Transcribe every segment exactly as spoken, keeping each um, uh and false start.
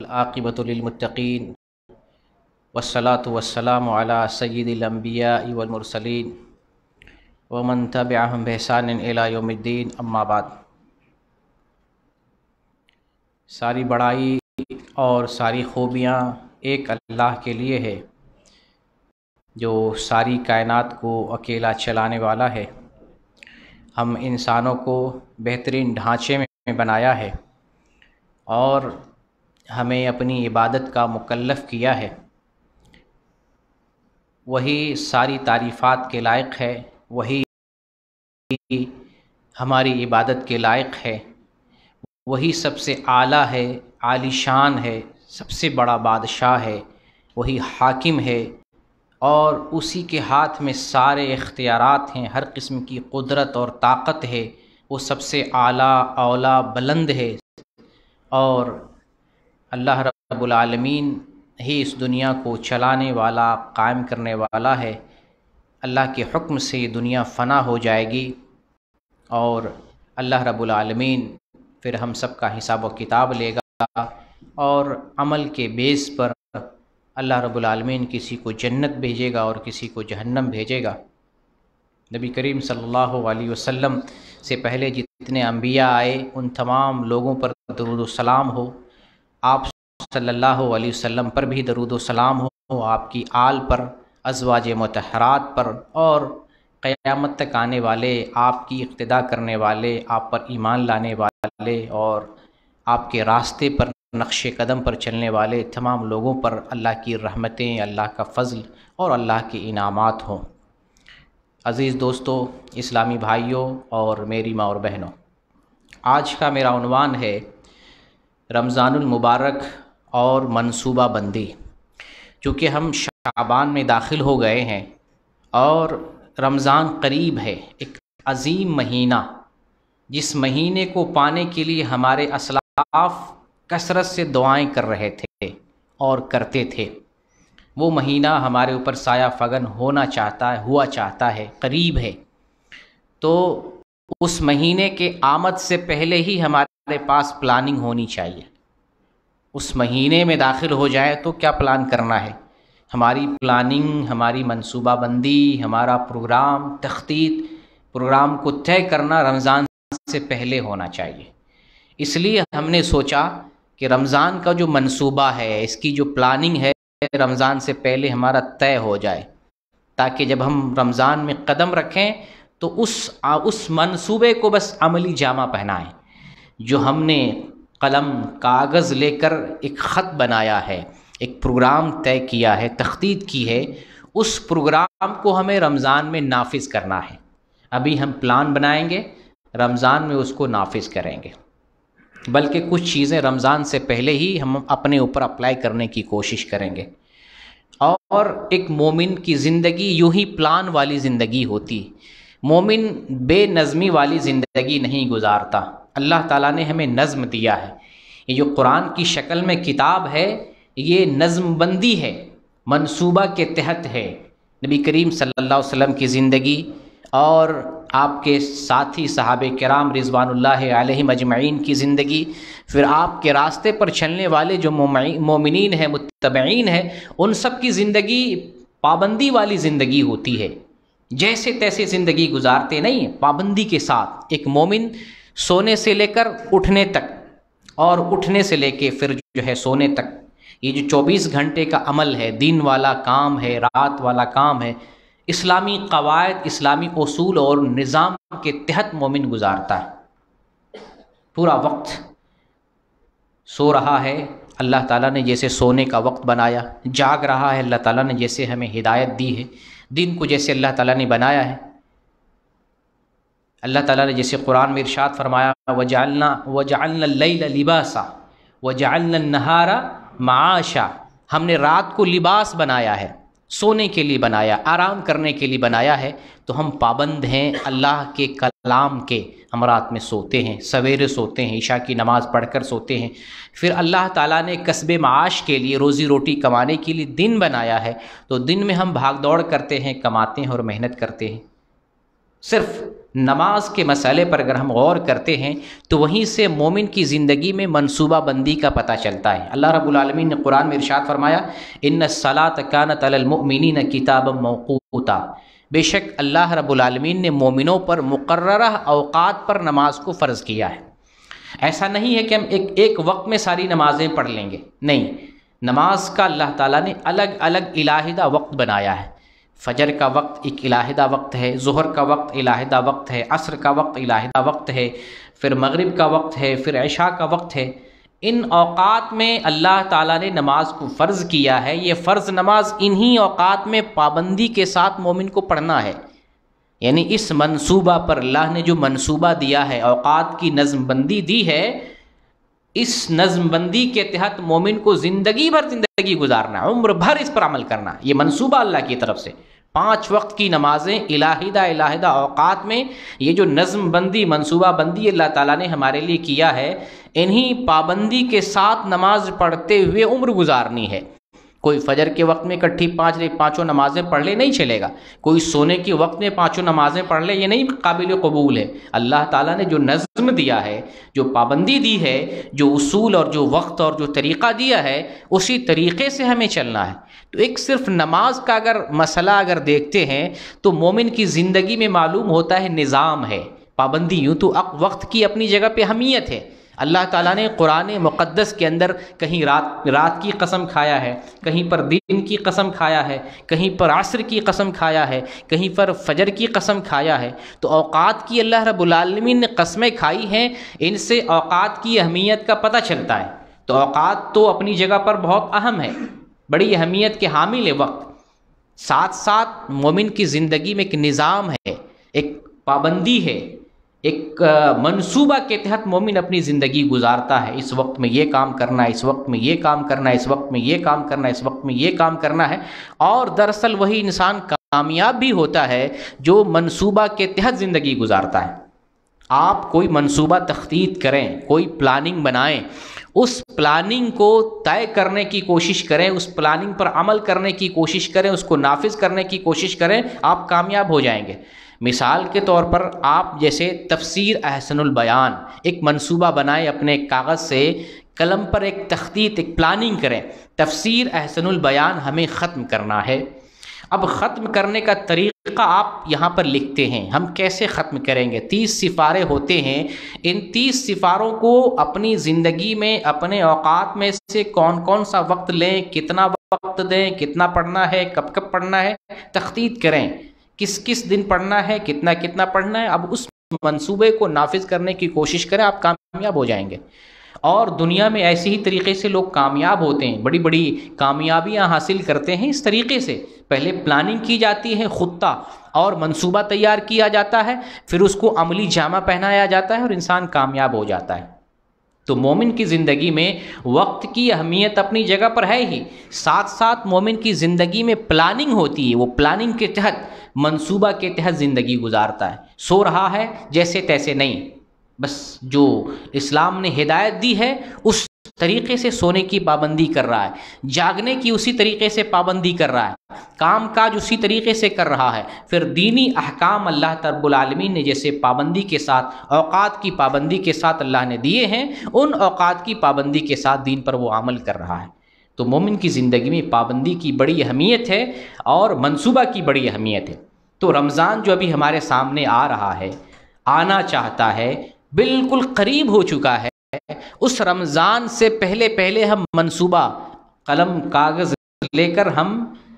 والعاقبۃ للمتقین والصلاة والسلام علی سید الانبیاء والمرسلین ومن تبعہم بإحسان الی یوم الدین، اما بعد۔ ساری بڑائی اور ساری خوبیاں ایک اللہ کے لیے ہے جو ساری کائنات کو اکیلا چلانے والا ہے۔ ہم انسانوں کو بہترین ڈھانچے میں بنایا ہے اور ہمیں اپنی عبادت کا مکلف کیا ہے۔ وہی ساری تعریفات کے لائق ہے، وہی ہماری عبادت کے لائق ہے، وہی سب سے اعلیٰ ہے، عالی شان ہے، سب سے بڑا بادشاہ ہے، وہی حاکم ہے اور اسی کے ہاتھ میں سارے اختیارات ہیں، ہر قسم کی قدرت اور طاقت ہے۔ وہ سب سے اعلیٰ، اولیٰ، بلند ہے اور اللہ رب العالمین ہی اس دنیا کو چلانے والا، قائم کرنے والا ہے۔ اللہ کے حکم سے یہ دنیا فنا ہو جائے گی اور اللہ رب العالمین پھر ہم سب کا حساب و کتاب لے گا اور عمل کے بیس پر اللہ رب العالمین کسی کو جنت بھیجے گا اور کسی کو جہنم بھیجے گا۔ نبی کریم صلی اللہ علیہ وسلم سے پہلے جتنے انبیاء آئے ان تمام لوگوں پر درود و سلام ہو، آپ صلی اللہ علیہ وسلم پر بھی درود و سلام ہو، آپ کی آل پر، ازواج مطہرات پر اور قیامت تک آنے والے، آپ کی اقتداء کرنے والے، آپ پر ایمان لانے والے اور آپ کے راستے پر نقش قدم پر چلنے والے تمام لوگوں پر اللہ کی رحمتیں، اللہ کا فضل اور اللہ کے انعامات ہوں۔ عزیز دوستو، اسلامی بھائیوں اور میری ماں اور بہنوں، آج کا میرا عنوان ہے رمضان المبارک اور منصوبہ بندی۔ چونکہ ہم شعبان میں داخل ہو گئے ہیں اور رمضان قریب ہے، ایک عظیم مہینہ، جس مہینے کو پانے کے لیے ہمارے اسلاف کثرت سے دعائیں کر رہے تھے اور کرتے تھے۔ وہ مہینہ ہمارے اوپر سایہ فگن ہونا چاہتا ہے، ہوا چاہتا ہے، قریب ہے۔ تو اس مہینے کے آمد سے پہلے ہی ہمارے پاس پلاننگ ہونی چاہیے۔ اس مہینے میں داخل ہو جائے تو کیا پلان کرنا ہے؟ ہماری پلاننگ، ہماری منصوبہ بندی، ہمارا پروگرام، تخطیط، پروگرام کو طے کرنا رمضان سے پہلے ہونا چاہیے۔ اس لیے ہم نے سوچا کہ رمضان کا جو منصوبہ ہے، اس کی جو پلاننگ ہے، رمضان سے پہلے ہمارا طے ہو جائے، تاکہ جب ہم رمضان میں قدم رکھیں تو اس اس منصوبے کو بس عملی جامہ پہنائیں۔ جو ہم نے قلم کاغذ لے کر ایک خط بنایا ہے، ایک پروگرام طے کیا ہے، تخطیط کی ہے، اس پروگرام کو ہمیں رمضان میں نافذ کرنا ہے۔ ابھی ہم پلان بنائیں گے، رمضان میں اس کو نافذ کریں گے، بلکہ کچھ چیزیں رمضان سے پہلے ہی ہم اپنے اوپر اپلائی کرنے کی کوشش کریں گے۔ اور ایک مومن کی زندگی یوں ہی پلان والی زندگی ہوتی، مومن بے نظمی والی زندگی نہیں گزارتا۔ اللہ تعالیٰ نے ہمیں نظم دیا ہے، یہ جو قرآن کی شکل میں کتاب ہے یہ نظم بندی ہے، منصوبہ کے تحت ہے۔ نبی کریم صلی اللہ علیہ وسلم کی زندگی اور آپ کے ساتھی صحابہ کرام رضوان اللہ علیہم اجمعین کی زندگی، پھر آپ کے راستے پر چلنے والے جو مومنین ہیں، متبعین ہیں، ان سب کی زندگی پابندی والی زندگی ہوتی ہے۔ جیسے تیسے زندگی گزارتے نہیں، پابندی کے ساتھ۔ ایک مومن سونے سے لے کر اٹھنے تک اور اٹھنے سے لے کے پھر جو ہے سونے تک، یہ جو چوبیس گھنٹے کا عمل ہے، دن والا کام ہے، رات والا کام ہے، اسلامی قواعد، اسلامی اصول اور نظام کے تحت مومن گزارتا ہے۔ پورا وقت سو رہا ہے، اللہ تعالیٰ نے جیسے سونے کا وقت بنایا، جاگ رہا ہے، اللہ تعالیٰ نے جیسے ہمیں ہدایت دی ہے، دن کو جیسے اللہ تعالیٰ نے بنایا ہے۔ اللہ تعالیٰ نے جیسے قرآن میں ارشاد فرمایا وَجَعَلْنَا وَجَعَلْنَا اللَّيْلَ لِبَاسًا وَجَعَلْنَا النَّهَارَ مَعَاشًا، ہم نے رات کو لباس بنایا ہے، سونے کے لیے بنایا، آرام کرنے کے لیے بنایا ہے۔ تو ہم پابند ہیں اللہ کے کلام کے، ہم رات میں سوتے ہیں، سویرے سوتے ہیں، عشاء کی نماز پڑھ کر سوتے ہیں۔ پھر اللہ تعالیٰ نے کسب معاش کے لیے، روزی روٹی کمانے کے لیے دن بنایا ہے، تو دن میں ہم بھاگ دوڑ کرتے ہیں، کماتے ہیں اور محنت کرتے ہیں۔ صرف نماز کے مسئلے پر اگر ہم غور کرتے ہیں تو وہیں سے مومن کی زندگی میں منصوبہ بندی کا پتہ چلتا ہے۔ اللہ رب العالمین نے قرآن میں ارشاد فرمایا ان الصلاۃ کانت علی المؤمنین کتابا موقوتا، بے شک اللہ رب العالمین نے مومنوں پر مقررہ اوقات پر نماز کو فرض کیا ہے۔ ایسا نہیں ہے کہ ہم ایک ایک وقت میں ساری نمازیں پڑھ لیں گے، نہیں، نماز کا اللہ تعالیٰ نے الگ الگ علیحدہ وقت بنایا ہے۔ فجر کا وقت ایک علیحدہ وقت ہے، ظہر کا وقت علیحدہ وقت ہے، عصر کا وقت علیحدہ وقت ہے، پھر مغرب کا وقت ہے، پھر عشاء کا وقت ہے۔ ان اوقات میں اللہ تعالیٰ نے نماز کو فرض کیا ہے۔ یہ فرض نماز انہی اوقات میں پابندی کے ساتھ مومن کو پڑھنا ہے، یعنی اس منصوبہ پر اللہ نے جو منصوبہ دیا ہے، اوقات کی نظم بندی دی ہے، اس نظم بندی کے تحت مومن کو زندگی بھر زندگی گزارنا ہے، عمر بھر اس پر عمل کرنا ہے۔ یہ منصوبہ اللہ کی طرف سے، پانچ وقت کی نمازیں علیحدہ علیحدہ اوقات میں، یہ جو نظم بندی منصوبہ بندی اللہ تعالیٰ نے ہمارے لیے کیا ہے، انہی پابندی کے ساتھ نماز پڑھتے ہوئے عمر گزارنی ہے۔ کوئی فجر کے وقت میں اکٹھی پانچ پانچوں نمازیں پڑھ لے نہیں چلے گا، کوئی سونے کے وقت میں پانچوں نمازیں پڑھ لے یہ نہیں قابل قبول ہے۔ اللہ تعالیٰ نے جو نظم دیا ہے، جو پابندی دی ہے، جو اصول اور جو وقت اور جو طریقہ دیا ہے، اسی طریقے سے ہمیں چلنا ہے۔ تو ایک صرف نماز کا اگر مسئلہ اگر دیکھتے ہیں تو مومن کی زندگی میں معلوم ہوتا ہے نظام ہے، پابندی۔ یوں تو وقت کی اپنی جگہ پہ اہمیت ہے۔ اللہ تعالیٰ نے قرآن مقدس کے اندر کہیں رات رات کی قسم کھایا ہے، کہیں پر دن کی قسم کھایا ہے، کہیں پر عصر کی قسم کھایا ہے، کہیں پر فجر کی قسم کھایا ہے۔ تو اوقات کی اللہ رب العالمین نے قسمیں کھائی ہیں، ان سے اوقات کی اہمیت کا پتہ چلتا ہے۔ تو اوقات تو اپنی جگہ پر بہت اہم ہے، بڑی اہمیت کے حامل ہے وقت۔ ساتھ ساتھ مومن کی زندگی میں ایک نظام ہے، ایک پابندی ہے، ایک منصوبہ کے تحت مومن اپنی زندگی گزارتا ہے۔ اس وقت میں یہ کام کرنا ہے، اس وقت میں یہ کام کرنا ہے، اس وقت میں یہ کام کرنا ہے، اس وقت میں یہ کام کرنا ہے۔ اور دراصل وہی انسان کامیاب بھی ہوتا ہے جو منصوبہ کے تحت زندگی گزارتا ہے۔ آپ کوئی منصوبہ تخطیط کریں، کوئی پلاننگ بنائیں، اس پلاننگ کو طے کرنے کی کوشش کریں، اس پلاننگ پر عمل کرنے کی کوشش کریں، اس کو نافذ کرنے کی کوشش کریں، آپ کامیاب ہو جائیں گے۔ مثال کے طور پر آپ جیسے تفسیر احسن البیان ایک منصوبہ بنائیں، اپنے کاغذ سے قلم پر ایک تخطیط ایک پلاننگ کریں۔ تفسیر احسن البیان ہمیں ختم کرنا ہے۔ اب ختم کرنے کا طریقہ آپ یہاں پر لکھتے ہیں، ہم کیسے ختم کریں گے؟ تیس سفارے ہوتے ہیں، ان تیس سفاروں کو اپنی زندگی میں اپنے اوقات میں سے کون کون سا وقت لیں، کتنا وقت دیں، کتنا پڑھنا ہے، کب کب پڑھنا ہے، تخطیط کریں، کس کس دن پڑھنا ہے، کتنا کتنا پڑھنا ہے۔ اب اس منصوبے کو نافذ کرنے کی کوشش کریں، آپ کامیاب ہو جائیں گے۔ اور دنیا میں ایسے ہی طریقے سے لوگ کامیاب ہوتے ہیں، بڑی بڑی کامیابیاں حاصل کرتے ہیں۔ اس طریقے سے پہلے پلاننگ کی جاتی ہے، خطہ اور منصوبہ تیار کیا جاتا ہے، پھر اس کو عملی جامہ پہنایا جاتا ہے اور انسان کامیاب ہو جاتا ہے۔ تو مومن کی زندگی میں وقت کی اہمیت اپنی جگہ پر ہے ہی، ساتھ ساتھ مومن کی زندگی میں پلاننگ ہوتی ہے، وہ پلاننگ کے تحت منصوبہ کے تحت زندگی گزارتا ہے۔ سو رہا ہے جیسے تیسے نہیں، بس جو اسلام نے ہدایت دی ہے اس طریقے سے سونے کی پابندی کر رہا ہے، جاگنے کی اسی طریقے سے پابندی کر رہا ہے، کام کاج اسی طریقے سے کر رہا ہے۔ پھر دینی احکام اللہ رب العالمین نے جیسے پابندی کے ساتھ، اوقات کی پابندی کے ساتھ اللہ نے دیے ہیں، ان اوقات کی پابندی کے ساتھ دین پر وہ عمل کر رہا ہے۔ تو مومن کی زندگی میں پابندی کی بڑی اہمیت ہے اور منصوبہ کی بڑی اہمیت ہے۔ تو رمضان جو ابھی ہمارے سامنے آ رہا ہے، آنا چاہتا ہے، بالکل قریب ہو چکا ہے، اس رمضان سے پہلے پہلے ہم منصوبہ قلم کاغذ لے کر ہم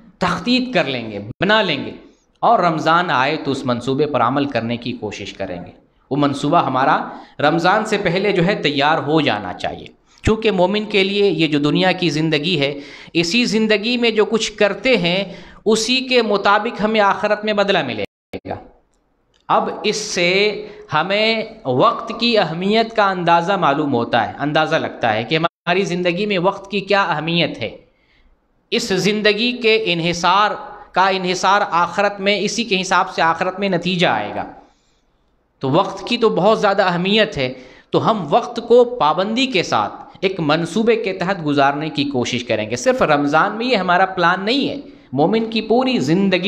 تخطیط کر لیں گے، بنا لیں گے، اور رمضان آئے تو اس منصوبے پر عمل کرنے کی کوشش کریں گے۔ وہ منصوبہ ہمارا رمضان سے پہلے جو ہے تیار ہو جانا چاہیے، کیونکہ مومن کے لیے یہ جو دنیا کی زندگی ہے، اسی زندگی میں جو کچھ کرتے ہیں اسی کے مطابق ہمیں آخرت میں بدلہ ملے گا۔ اب اس سے ہمیں وقت کی اہمیت کا اندازہ معلوم ہوتا ہے، اندازہ لگتا ہے کہ ہماری زندگی میں وقت کی کیا اہمیت ہے۔ اس زندگی کے انحصار کا انحصار آخرت میں، اسی کے حساب سے آخرت میں نتیجہ آئے گا۔ تو وقت کی تو بہت زیادہ اہمیت ہے، تو ہم وقت کو پابندی کے ساتھ ایک منصوبے کے تحت گزارنے کی کوشش کریں گے۔ صرف رمضان میں یہ ہمارا پلان نہیں ہے، مومن کی پوری زندگی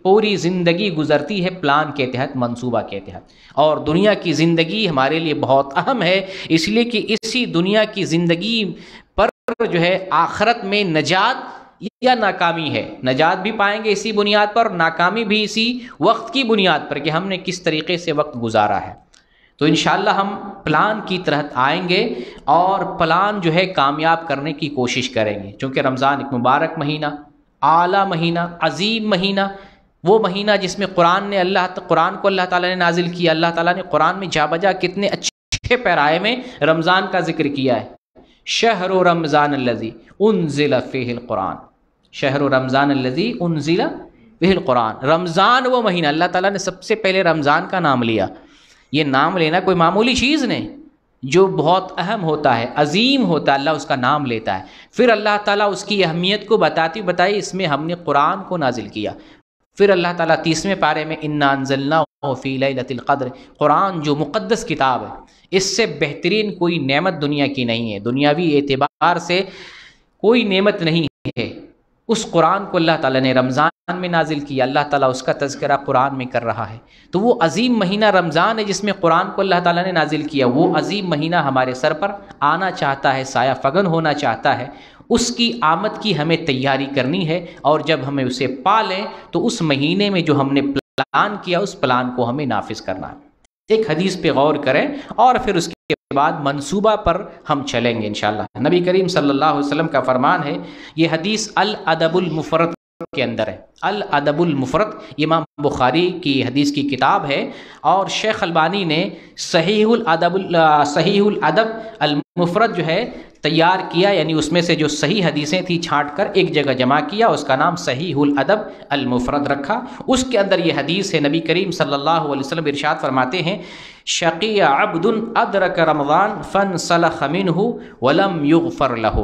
پوری زندگی گزرتی ہے پلان کے تحت، منصوبہ کے تحت، اور دنیا کی زندگی ہمارے لیے بہت اہم ہے، اس لیے کہ اسی دنیا کی زندگی پر جو ہے آخرت میں نجات یا ناکامی ہے۔ نجات بھی پائیں گے اسی بنیاد پر، ناکامی بھی اسی وقت کی بنیاد پر کہ ہم نے کس طریقے سے وقت گزارا ہے۔ تو انشاءاللہ ہم پلان کی تحت آئیں گے اور پلان جو ہے کامیاب کرنے کی کوشش کریں گے، چونکہ رمضان ایک مبارک مہینہ، اعلیٰ مہینہ، عظیم مہینہ، وہ مہینہ جس میں قرآن نے اللہ قرآن کو اللہ تعالیٰ نے نازل کیا۔ اللہ تعالیٰ نے قرآن میں جا بجا کتنے اچھے پیرائے میں رمضان کا ذکر کیا ہے۔ شہر رمضان الذی انزل فیہ القرآن، شہر رمضان الذی انزل فیہ القرآن، رمضان وہ مہینہ، اللہ تعالیٰ نے سب سے پہلے رمضان کا نام لیا۔ یہ نام لینا کوئی معمولی چیز نہیں، جو بہت اہم ہوتا ہے، عظیم ہوتا ہے، اللہ اس کا نام لیتا ہے۔ پھر اللہ تعالیٰ اس کی اہمیت کو بتاتی بتائی اس میں ہم نے قرآن کو نازل کیا۔ پھر اللہ تعالیٰ تیسویں پارے میں انا انزلناہ فی لیلۃ القدر، قرآن جو مقدس کتاب ہے، اس سے بہترین کوئی نعمت دنیا کی نہیں ہے، دنیاوی اعتبار سے کوئی نعمت نہیں ہے۔ اس قرآن کو اللہ تعالیٰ نے رمضان میں نازل کیا، اللہ تعالیٰ اس کا تذکرہ قرآن میں کر رہا ہے۔ تو وہ عظیم مہینہ رمضان ہے جس میں قرآن کو اللہ تعالیٰ نے نازل کیا، وہ عظیم مہینہ ہمارے سر پر آنا چاہتا ہے، سایہ فگن ہونا چاہتا ہے، اس کی آمد کی ہمیں تیاری کرنی ہے، اور جب ہمیں اسے پا لیں تو اس مہینے میں جو ہم نے پلان کیا اس پلان کو ہمیں نافذ کرنا ہے۔ ایک حدیث پہ غور کریں اور پھر اس کے بعد منصوبہ پر ہم چلیں گے انشاءاللہ۔ نبی کریم صلی اللہ علیہ وسلم کا فرمان ہے، یہ حدیث الادب المفرد کے اندر ہے، الادب المفرد امام بخاری کی حدیث کی کتاب ہے، اور شیخ البانی نے صحیح الادب صحیح الادب المفرد جو ہے تیار کیا، یعنی اس میں سے جو صحیح حدیثیں تھیں چھانٹ کر ایک جگہ جمع کیا، اس کا نام صحیح الادب المفرد رکھا۔ اس کے اندر یہ حدیث ہے، نبی کریم صلی اللہ علیہ وسلم ارشاد فرماتے ہیں، شقی عبد ادرک رمضان فانسلخ منہ ولم یغفر لہ،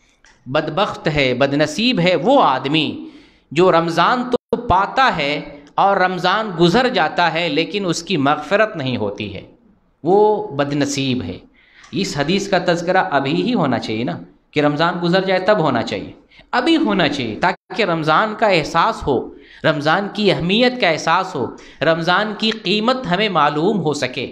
بدبخت ہے، بدنصیب ہے وہ آدمی جو رمضان تو پاتا ہے اور رمضان گزر جاتا ہے لیکن اس کی مغفرت نہیں ہوتی ہے، وہ بدنصیب ہے۔ اس حدیث کا تذکرہ ابھی ہی ہونا چاہیے نا، کہ رمضان گزر جائے تب ہونا چاہیے، ابھی ہونا چاہیے، تاکہ رمضان کا احساس ہو، رمضان کی اہمیت کا احساس ہو، رمضان کی قیمت ہمیں معلوم ہو سکے۔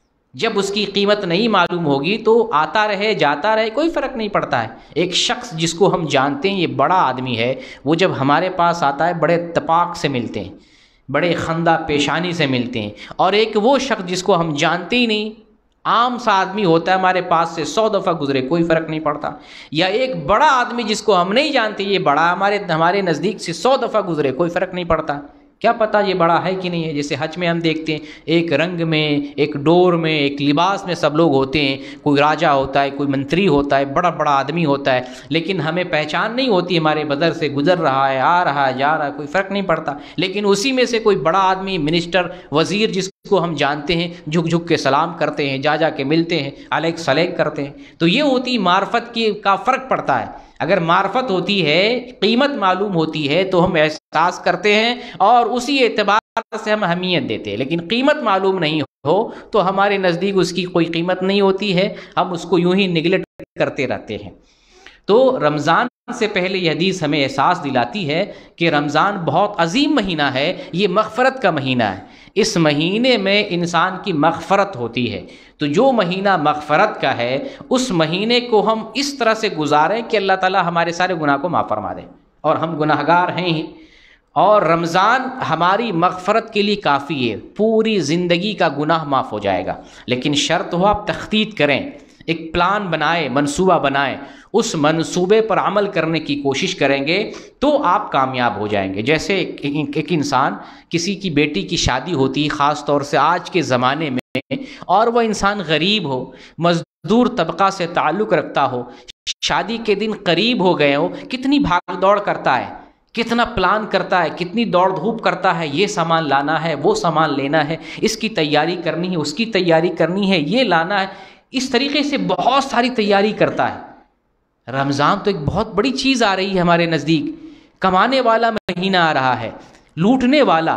جب اس کی قیمت نہیں معلوم ہوگی تو آتا رہے جاتا رہے کوئی فرق نہیں پڑتا ہے۔ ایک شخص جس کو ہم جانتے ہیں یہ بڑا آدمی ہے، وہ جب ہمارے پاس آتا ہے بڑے اتفاق سے ملتے ہیں، بڑے خندہ پیشانی سے ملتے ہیں، اور ایک وہ شخص جس کو ہم جانتے ہی نہیں، عام سا آدمی ہوتا ہے، ہمارے پاس سے سو دفعہ گزرے کوئی فرق نہیں پڑتا، یا ایک بڑا آدمی جس کو ہم نہیں جانتے، یہ بڑا ہمارے ہمارے نزدیک سے سو دفعہ گزرے کوئی فرق نہیں پڑتا، کیا پتہ یہ بڑا ہے کہ نہیں ہے۔ جیسے حج میں ہم دیکھتے ہیں ایک رنگ میں، ایک ڈور میں، ایک لباس میں سب لوگ ہوتے ہیں، کوئی راجہ ہوتا ہے، کوئی منتری ہوتا ہے، بڑا بڑا آدمی ہوتا ہے، لیکن ہمیں پہچان نہیں ہوتی، ہمارے بدر سے گزر رہا ہے، آ رہا ہے، جا رہا ہے، کوئی فرق نہیں پڑتا، لیکن اسی میں سے کوئی بڑا آدمی، منسٹر، وزیر جس کو ہم جانتے ہیں، جھک جھک کے سلام کرتے ہیں، جا جا کے ملتے ہیں، علیک سلیک کرتے ہیں۔ تو یہ ہوتی معرفت کی کا فرق پڑتا ہے۔ اگر معرفت ہوتی ہے، قیمت معلوم ہوتی ہے تو ہم احساس کرتے ہیں اور اسی اعتبار سے ہم اہمیت دیتے ہیں، لیکن قیمت معلوم نہیں ہو تو ہمارے نزدیک اس کی کوئی قیمت نہیں ہوتی ہے، ہم اس کو یوں ہی نگلیکٹ کرتے رہتے ہیں۔ تو رمضان سے پہلے یہ حدیث ہمیں احساس دلاتی ہے کہ رمضان بہت عظیم مہینہ ہے، یہ مغفرت کا مہینہ ہے، اس مہینے میں انسان کی مغفرت ہوتی ہے۔ تو جو مہینہ مغفرت کا ہے اس مہینے کو ہم اس طرح سے گزاریں کہ اللہ تعالیٰ ہمارے سارے گناہ کو معاف فرما دے، اور ہم گناہ گار ہیں ہی، اور رمضان ہماری مغفرت کے لیے کافی ہے، پوری زندگی کا گناہ معاف ہو جائے گا۔ لیکن شرط ہو آپ تخطیط کریں، ایک پلان بنائیں، منصوبہ بنائیں، اس منصوبے پر عمل کرنے کی کوشش کریں گے تو آپ کامیاب ہو جائیں گے۔ جیسے ایک, ایک انسان، کسی کی بیٹی کی شادی ہوتی، خاص طور سے آج کے زمانے میں، اور وہ انسان غریب ہو، مزدور طبقہ سے تعلق رکھتا ہو، شادی کے دن قریب ہو گئے ہو، کتنی بھاگ دوڑ کرتا ہے، کتنا پلان کرتا ہے، کتنی دوڑ دھوپ کرتا ہے، یہ سامان لانا ہے، وہ سامان لینا ہے، اس کی تیاری کرنی ہے، اس کی تیاری کرنی ہے، یہ لانا ہے، اس طریقے سے بہت ساری تیاری کرتا ہے۔ رمضان تو ایک بہت بڑی چیز آ رہی ہے ہمارے نزدیک، کمانے والا مہینہ آ رہا ہے، لوٹنے والا،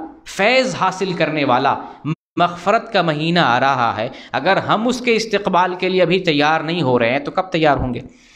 فیض حاصل کرنے والا، مغفرت کا مہینہ آ رہا ہے۔ اگر ہم اس کے استقبال کے لیے ابھی تیار نہیں ہو رہے ہیں تو کب تیار ہوں گے؟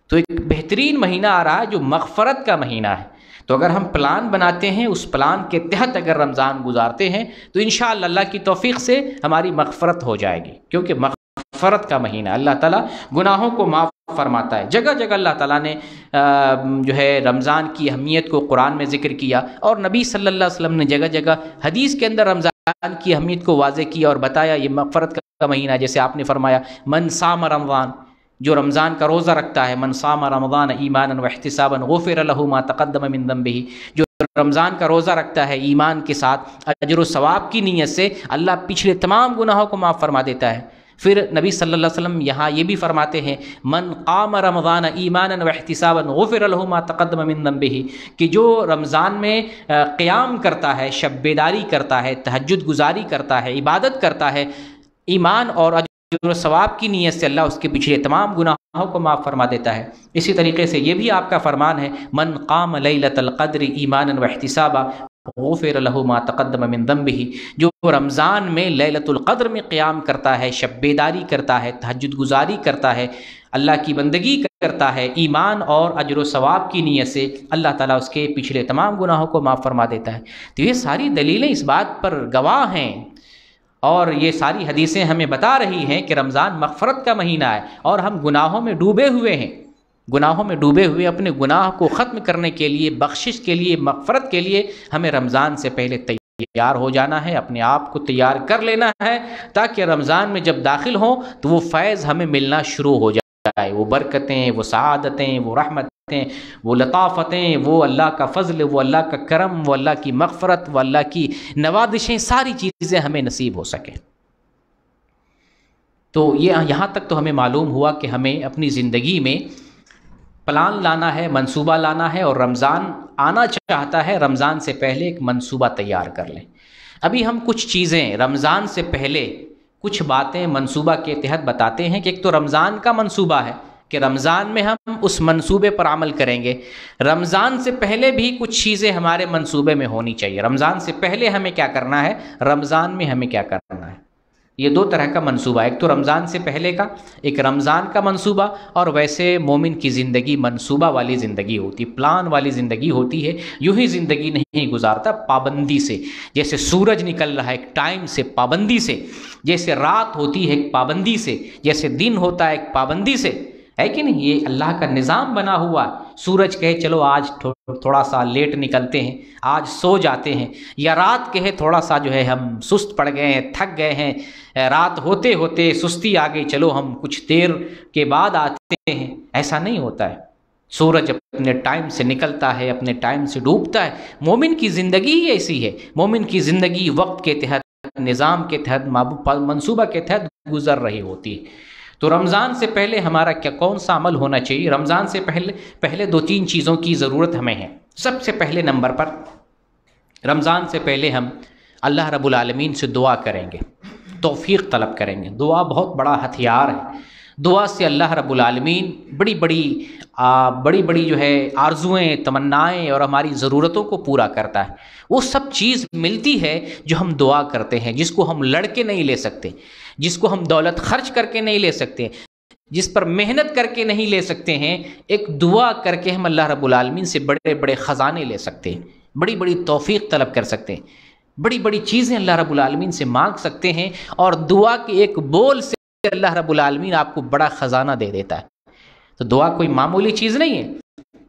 تو ایک بہترین مہینہ آ رہا ہے جو مغفرت کا مہینہ ہے. تو اگر ہم پلان بناتے ہیں، اس پلان کے تحت اگر رمضان گزارتے ہیں تو انشاءاللہ اللہ کی توفیق سے ہماری مغفرت ہو جائے گی، کیونکہ مغفرت کا مہینہ اللہ تعالیٰ گناہوں کو معاف فرماتا ہے. جگہ جگہ اللہ تعالیٰ نے جو ہے رمضان کی اہمیت کو قرآن میں ذکر کیا، اور نبی صلی اللہ علیہ وسلم نے جگہ جگہ حدیث کے اندر رمضان کی اہمیت کو واضح کیا اور بتایا یہ مغفرت کا مہینہ ہے. جیسے آپ نے فرمایا من صام رمضان، جو رمضان کا روزہ رکھتا ہے، من صام رمضان ایمانا واحتسابا غفر له ما تقدم من ذنبه، جو رمضان کا روزہ رکھتا ہے ایمان کے ساتھ اجر و ثواب کی نیت سے، اللہ پچھلے تمام گناہوں کو معاف فرما دیتا ہے. پھر نبی صلی اللہ علیہ وسلم یہاں یہ بھی فرماتے ہیں من قام رمضان ایمانا واحتسابا غفر له ما تقدم من ذنبه، کہ جو رمضان میں قیام کرتا ہے، شب بیداری کرتا ہے، تہجد گزاری کرتا ہے، عبادت کرتا ہے، ایمان اور اجر و ثواب کی نیت سے اللہ اس کے پچھلے تمام گناہوں کو معاف فرما دیتا ہے. اسی طریقے سے یہ بھی آپ کا فرمان ہے من قام لیلۃ القدر ایمانا واحتسابا غفر له ما تقدم من ذنبه، جو رمضان میں لیلۃ القدر میں قیام کرتا ہے، شب بیداری کرتا ہے، تہجد گزاری کرتا ہے، اللہ کی بندگی کرتا ہے، ایمان اور اجر و ثواب کی نیت سے، اللہ تعالیٰ اس کے پچھلے تمام گناہوں کو معاف فرما دیتا ہے. تو یہ ساری دلیلیں اس بات پر گواہ ہیں، اور یہ ساری حدیثیں ہمیں بتا رہی ہیں کہ رمضان مغفرت کا مہینہ ہے، اور ہم گناہوں میں ڈوبے ہوئے ہیں. گناہوں میں ڈوبے ہوئے اپنے گناہ کو ختم کرنے کے لیے، بخشش کے لیے، مغفرت کے لیے ہمیں رمضان سے پہلے تیار ہو جانا ہے، اپنے آپ کو تیار کر لینا ہے، تاکہ رمضان میں جب داخل ہوں تو وہ فیض ہمیں ملنا شروع ہو جائے، وہ برکتیں، وہ سعادتیں، وہ رحمتیں، وہ لطافتیں، وہ اللہ کا فضل، وہ اللہ کا کرم، وہ اللہ کی مغفرت، وہ اللہ کی نوازشیں، ساری چیزیں ہمیں نصیب ہو سکیں. تو یہ یہاں تک تو ہمیں معلوم ہوا کہ ہمیں اپنی زندگی میں پلان لانا ہے، منصوبہ لانا ہے، اور رمضان آنا چاہتا ہے، رمضان سے پہلے ایک منصوبہ تیار کر لیں. ابھی ہم کچھ چیزیں رمضان سے پہلے، کچھ باتیں منصوبہ کے تحت بتاتے ہیں کہ ایک تو رمضان کا منصوبہ ہے کہ رمضان میں ہم اس منصوبے پر عمل کریں گے. رمضان سے پہلے بھی کچھ چیزیں ہمارے منصوبے میں ہونی چاہیے. رمضان سے پہلے ہمیں کیا کرنا ہے، رمضان میں ہمیں کیا کرنا ہے. یہ دو طرح کا منصوبہ، ایک تو رمضان سے پہلے کا، ایک رمضان کا منصوبہ، اور ویسے مومن کی زندگی منصوبہ والی زندگی ہوتی، پلان والی زندگی ہوتی ہے. یوں ہی زندگی نہیں گزارتا، پابندی سے. جیسے سورج نکل رہا ہے ایک ٹائم سے، پابندی سے، جیسے رات ہوتی ہے ایک پابندی سے، جیسے دن ہوتا ہے ایک پابندی سے، ہے کہ نہیں. یہ اللہ کا نظام بنا ہوا. سورج کہے چلو آج تھوڑا سا لیٹ نکلتے ہیں، آج سو جاتے ہیں، یا رات کہے تھوڑا سا جو ہے ہم سست پڑ گئے ہیں، تھک گئے ہیں، رات ہوتے ہوتے سستی آ گئی، چلو ہم کچھ دیر کے بعد آتے ہیں. ایسا نہیں ہوتا ہے. سورج اپنے ٹائم سے نکلتا ہے، اپنے ٹائم سے ڈوبتا ہے. مومن کی زندگی ہی ایسی ہے. مومن کی زندگی وقت کے تحت، نظام کے تحت، منصوبہ کے تحت گزر رہی ہوتی ہے. تو رمضان سے پہلے ہمارا کیا کون سا عمل ہونا چاہیے؟ رمضان سے پہلے پہلے دو تین چیزوں کی ضرورت ہمیں ہے. سب سے پہلے نمبر پر رمضان سے پہلے ہم اللہ رب العالمین سے دعا کریں گے، توفیق طلب کریں گے. دعا بہت بڑا ہتھیار ہے. دعا سے اللہ رب العالمین بڑی بڑی آ, بڑی بڑی جو ہے آرزوئیں، تمنائیں اور ہماری ضرورتوں کو پورا کرتا ہے. وہ سب چیز ملتی ہے جو ہم دعا کرتے ہیں، جس کو ہم لڑ کے نہیں لے سکتے، جس کو ہم دولت خرچ کر کے نہیں لے سکتے، جس پر محنت کر کے نہیں لے سکتے ہیں. ایک دعا کر کے ہم اللہ رب العالمین سے بڑے بڑے خزانے لے سکتے ہیں، بڑی بڑی توفیق طلب کر سکتے ہیں، بڑی بڑی چیزیں اللہ رب العالمین سے مانگ سکتے ہیں. اور دعا کے ایک بول سے اللہ رب العالمین آپ کو بڑا خزانہ دے دیتا ہے. تو دعا کوئی معمولی چیز نہیں ہے.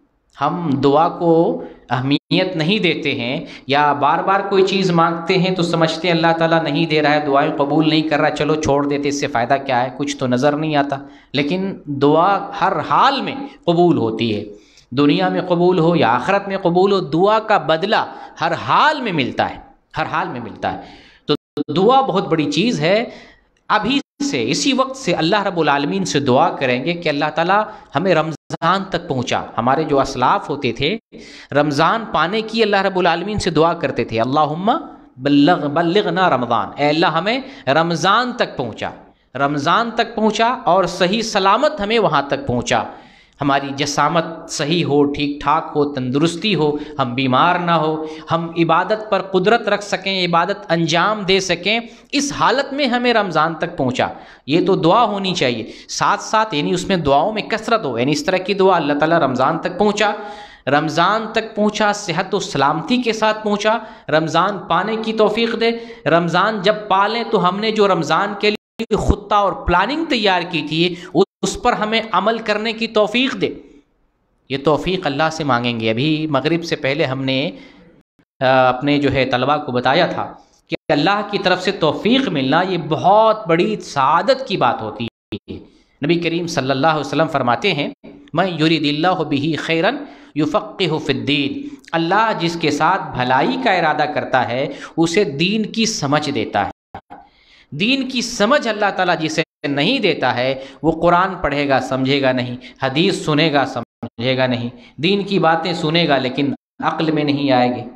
ہم دعا کو اہمیت نہیں دیتے ہیں، یا بار بار کوئی چیز مانگتے ہیں تو سمجھتے ہیں اللہ تعالیٰ نہیں دے رہا ہے، دعائیں قبول نہیں کر رہا، چلو چھوڑ دیتے، اس سے فائدہ کیا ہے، کچھ تو نظر نہیں آتا. لیکن دعا ہر حال میں قبول ہوتی ہے. دنیا میں قبول ہو یا آخرت میں قبول ہو، دعا کا بدلہ ہر حال میں ملتا ہے، ہر حال میں ملتا ہے. تو دعا بہت بڑی چیز ہے. ابھی سے، اسی وقت سے اللہ رب العالمین سے دعا کریں گے کہ اللہ تعالیٰ ہمیں رمضان تک پہنچا. ہمارے جو اسلاف ہوتے تھے رمضان پانے کی اللہ رب العالمین سے دعا کرتے تھے، اللہم بلغ بلغنا رمضان، اے اللہ ہمیں رمضان تک پہنچا، رمضان تک پہنچا اور صحیح سلامت ہمیں وہاں تک پہنچا. ہماری جسامت صحیح ہو، ٹھیک ٹھاک ہو، تندرستی ہو، ہم بیمار نہ ہو، ہم عبادت پر قدرت رکھ سکیں، عبادت انجام دے سکیں، اس حالت میں ہمیں رمضان تک پہنچا۔ یہ تو دعا ہونی چاہیے، ساتھ ساتھ یعنی اس میں دعاؤں میں کثرت ہو، یعنی اس طرح کی دعا اللہ تعالیٰ رمضان تک پہنچا، رمضان تک پہنچا، صحت و سلامتی کے ساتھ پہنچا، رمضان پانے کی توفیق دے۔ رمضان جب پالیں تو ہم نے جو رمضان کے لیے خطہ اور پلاننگ تیار کی تھی اس پر ہمیں عمل کرنے کی توفیق دے۔ یہ توفیق اللہ سے مانگیں گے۔ ابھی مغرب سے پہلے ہم نے اپنے جو ہے طلباء کو بتایا تھا کہ اللہ کی طرف سے توفیق ملنا یہ بہت بڑی سعادت کی بات ہوتی ہے۔ نبی کریم صلی اللہ علیہ وسلم فرماتے ہیں من یرید اللہ بہ خیرا یفقہہ فی الدین، اللہ جس کے ساتھ بھلائی کا ارادہ کرتا ہے اسے دین کی سمجھ دیتا ہے۔ دین کی سمجھ اللہ تعالیٰ جسے نہیں دیتا ہے وہ قرآن پڑھے گا سمجھے گا نہیں، حدیث سنے گا سمجھے گا نہیں، دین کی باتیں سنے گا لیکن عقل میں نہیں آئے گی۔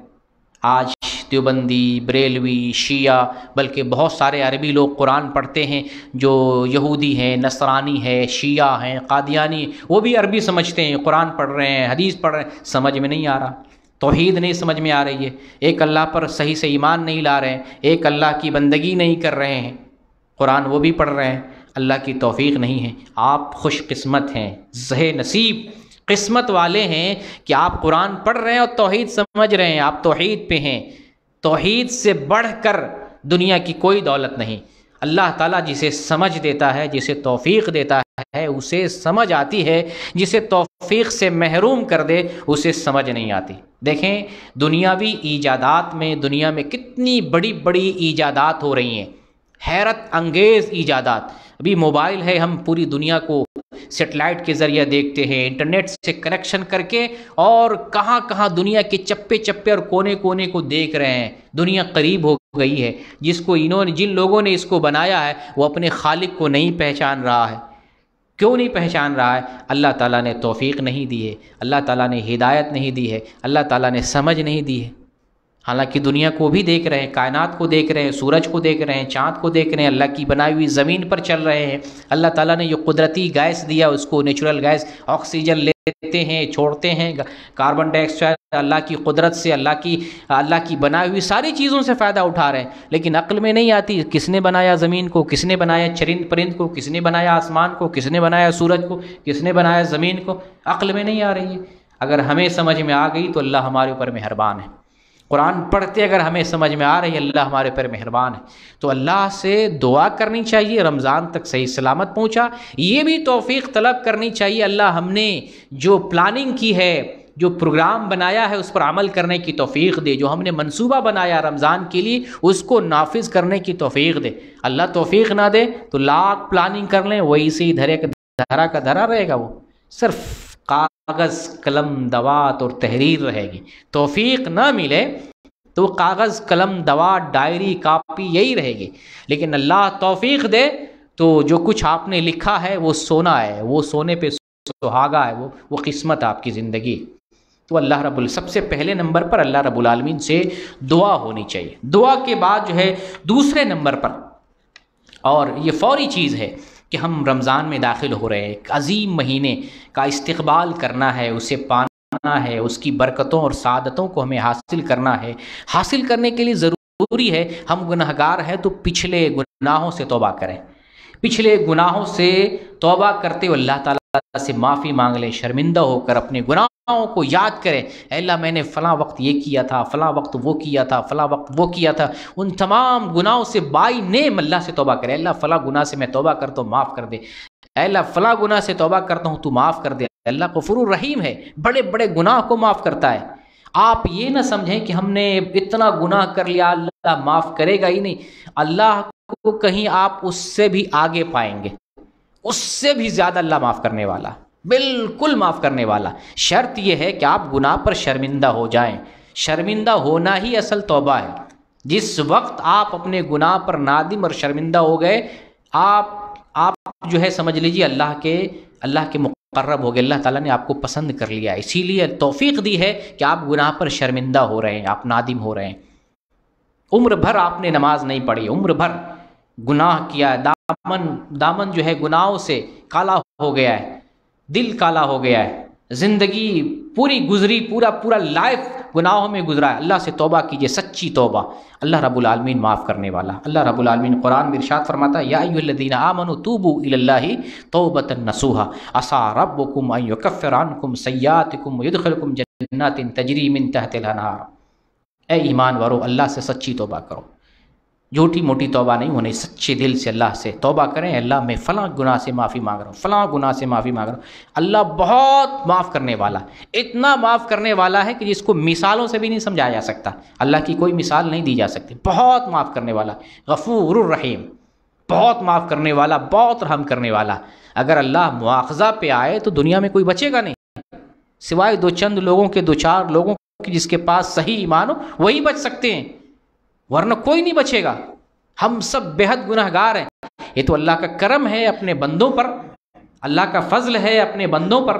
آج دیوبندی، بریلوی، شیعہ، بلکہ بہت سارے عربی لوگ قرآن پڑھتے ہیں جو یہودی ہیں، نصرانی ہے، شیعہ ہیں، قادیانی، وہ بھی عربی سمجھتے ہیں، قرآن پڑھ رہے ہیں، حدیث پڑھ رہے ہیں، سمجھ میں نہیں آ رہا، توحید نہیں سمجھ میں آ رہی ہے، ایک اللہ پر صحیح سے ایمان نہیں لا رہے ہیں، ایک اللہ کی بندگی نہیں کر رہے ہیں، قرآن وہ بھی پڑھ رہے ہیں، اللہ کی توفیق نہیں ہے۔ آپ خوش قسمت ہیں، زہ نصیب قسمت والے ہیں کہ آپ قرآن پڑھ رہے ہیں اور توحید سمجھ رہے ہیں، آپ توحید پہ ہیں۔ توحید سے بڑھ کر دنیا کی کوئی دولت نہیں۔ اللہ تعالیٰ جسے سمجھ دیتا ہے، جسے توفیق دیتا ہے اسے سمجھ آتی ہے، جسے توفیق سے محروم کر دے اسے سمجھ نہیں آتی۔ دیکھیں دنیاوی ایجادات میں، دنیا میں کتنی بڑی بڑی ایجادات ہو رہی ہیں، حیرت انگیز ایجادات۔ ابھی موبائل ہے، ہم پوری دنیا کو سیٹلائٹ کے ذریعے دیکھتے ہیں، انٹرنیٹ سے کنیکشن کر کے، اور کہاں کہاں دنیا کے چپے چپے اور کونے کونے کو دیکھ رہے ہیں۔ دنیا قریب ہو گئی ہے۔ جس کو انہوں نے، جن لوگوں نے اس کو بنایا ہے وہ اپنے خالق کو نہیں پہچان رہا ہے۔ کیوں نہیں پہچان رہا ہے؟ اللہ تعالیٰ نے توفیق نہیں دی ہے، اللہ تعالیٰ نے ہدایت نہیں دی ہے، اللہ تعالیٰ نے سمجھ نہیں دی ہے۔ حالانکہ دنیا کو بھی دیکھ رہے ہیں، کائنات کو دیکھ رہے ہیں، سورج کو دیکھ رہے ہیں، چاند کو دیکھ رہے ہیں، اللہ کی بنائی ہوئی زمین پر چل رہے ہیں۔ اللہ تعالیٰ نے جو قدرتی گیس دیا اس کو، نیچرل گیس، آکسیجن لیتے ہیں، چھوڑتے ہیں، کاربن ڈائی آکسائڈ، اللہ کی قدرت سے، اللہ کی اللہ کی بنائی ہوئی ساری چیزوں سے فائدہ اٹھا رہے ہیں، لیکن عقل میں نہیں آتی کس نے بنایا زمین کو، کس نے بنایا چرند پرند کو، کس نے بنایا آسمان کو، کس نے بنایا سورج کو، کس نے بنایا زمین کو، عقل میں نہیں آ رہی ہے۔ اگر ہمیں سمجھ میں آ گئی تو اللہ ہمارے اوپر مہربان ہے۔ قرآن پڑھتے اگر ہمیں سمجھ میں آ رہی ہے اللہ ہمارے پر مہربان ہے۔ تو اللہ سے دعا کرنی چاہیے رمضان تک صحیح سلامت پہنچا، یہ بھی توفیق طلب کرنی چاہیے اللہ ہم نے جو پلاننگ کی ہے، جو پروگرام بنایا ہے اس پر عمل کرنے کی توفیق دے، جو ہم نے منصوبہ بنایا رمضان کے لیے اس کو نافذ کرنے کی توفیق دے۔ اللہ توفیق نہ دے تو لاکھ پلاننگ کر لیں وہی سے ہی دھرے دھرا کا دھرا رہے گا، وہ صرف کاغذ قلم دوات اور تحریر رہے گی۔ توفیق نہ ملے تو کاغذ قلم دوات ڈائری کاپی یہی رہے گی، لیکن اللہ توفیق دے تو جو کچھ آپ نے لکھا ہے وہ سونا ہے، وہ سونے پہ سہاگا ہے، وہ وہ قسمت آپ کی زندگی۔ تو اللہ رب ال سب سے پہلے نمبر پر اللہ رب العالمین سے دعا ہونی چاہیے۔ دعا کے بعد جو ہے دوسرے نمبر پر، اور یہ فوری چیز ہے کہ ہم رمضان میں داخل ہو رہے ہیں، ایک عظیم مہینے کا استقبال کرنا ہے، اسے پانا ہے، اس کی برکتوں اور سعادتوں کو ہمیں حاصل کرنا ہے۔ حاصل کرنے کے لیے ضروری ہے ہم گنہگار ہیں تو پچھلے گناہوں سے توبہ کریں، پچھلے گناہوں سے توبہ کرتے ہوئے اللہ تعالیٰ سے معافی مانگ لیں، شرمندہ ہو کر اپنے گناہوں کو یاد کریں، اے اللہ میں نے فلاں وقت یہ کیا تھا، فلاں وقت وہ کیا تھا، فلاں وقت وہ کیا تھا۔ ان تمام گناہوں سے بائی نیم اللہ سے توبہ کریں، اللہ فلاں گناہ سے میں توبہ کرتا ہوں معاف کر دے، اے اللہ فلاں گناہ سے توبہ کرتا ہوں تو معاف کر دے۔ اللہ غفور الرحیم ہے، بڑے بڑے گناہ کو معاف کرتا ہے۔ آپ یہ نہ سمجھیں کہ ہم نے اتنا گناہ کر لیا اللہ معاف کرے گا ہی نہیں، اللہ کو کہیں آپ اس سے بھی آگے پائیں گے، اس سے بھی زیادہ اللہ معاف کرنے والا، بالکل معاف کرنے والا۔ شرط یہ ہے کہ آپ گناہ پر شرمندہ ہو جائیں، شرمندہ ہونا ہی اصل توبہ ہے۔ جس وقت آپ اپنے گناہ پر نادم اور شرمندہ ہو گئے، آپ آپ جو ہے سمجھ لیجیے اللہ کے اللہ کے مقرب ہو گئے، اللہ تعالیٰ نے آپ کو پسند کر لیا، اسی لیے توفیق دی ہے کہ آپ گناہ پر شرمندہ ہو رہے ہیں، آپ نادم ہو رہے ہیں۔ عمر بھر آپ نے نماز نہیں پڑھی، عمر بھر گناہ کیا، دامن دامن جو ہے گناہوں سے کالا ہو گیا ہے، دل کالا ہو گیا ہے، زندگی پوری گزری، پورا پورا لائف گناہوں میں گزرا ہے، اللہ سے توبہ کیجئے، سچی توبہ، اللہ رب العالمین معاف کرنے والا۔ اللہ رب العالمین قرآن میں ارشاد فرماتا ہے، یا ایھا الذین آمنوا توبوا الی اللہ توبۃ نصوحا عسیٰ ربکم ان یکفر عنکم سیئاتکم ویدخلکم جنات تجری من تحتها الانہار۔ اے ایمان والو، اللہ سے سچی توبہ کرو، جھوٹی موٹی توبہ نہیں ہونی، سچے دل سے اللہ سے توبہ کریں، اللہ میں فلاں گناہ سے معافی مانگ رہا ہوں، فلاں گناہ سے معافی مانگ رہا ہوں۔ اللہ بہت معاف کرنے والا، اتنا معاف کرنے والا ہے کہ جس کو مثالوں سے بھی نہیں سمجھایا جا سکتا، اللہ کی کوئی مثال نہیں دی جا سکتی، بہت معاف کرنے والا، غفور الرحیم، بہت معاف کرنے والا، بہت رحم کرنے والا۔ اگر اللہ مواخذہ پہ آئے تو دنیا میں کوئی بچے گا نہیں، سوائے دو چند لوگوں کے، دو چار لوگوں کے جس کے پاس صحیح ایمان ہو وہی بچ سکتے ہیں، ورنہ کوئی نہیں بچے گا۔ ہم سب بے حد گناہ گار ہیں، یہ تو اللہ کا کرم ہے اپنے بندوں پر، اللہ کا فضل ہے اپنے بندوں پر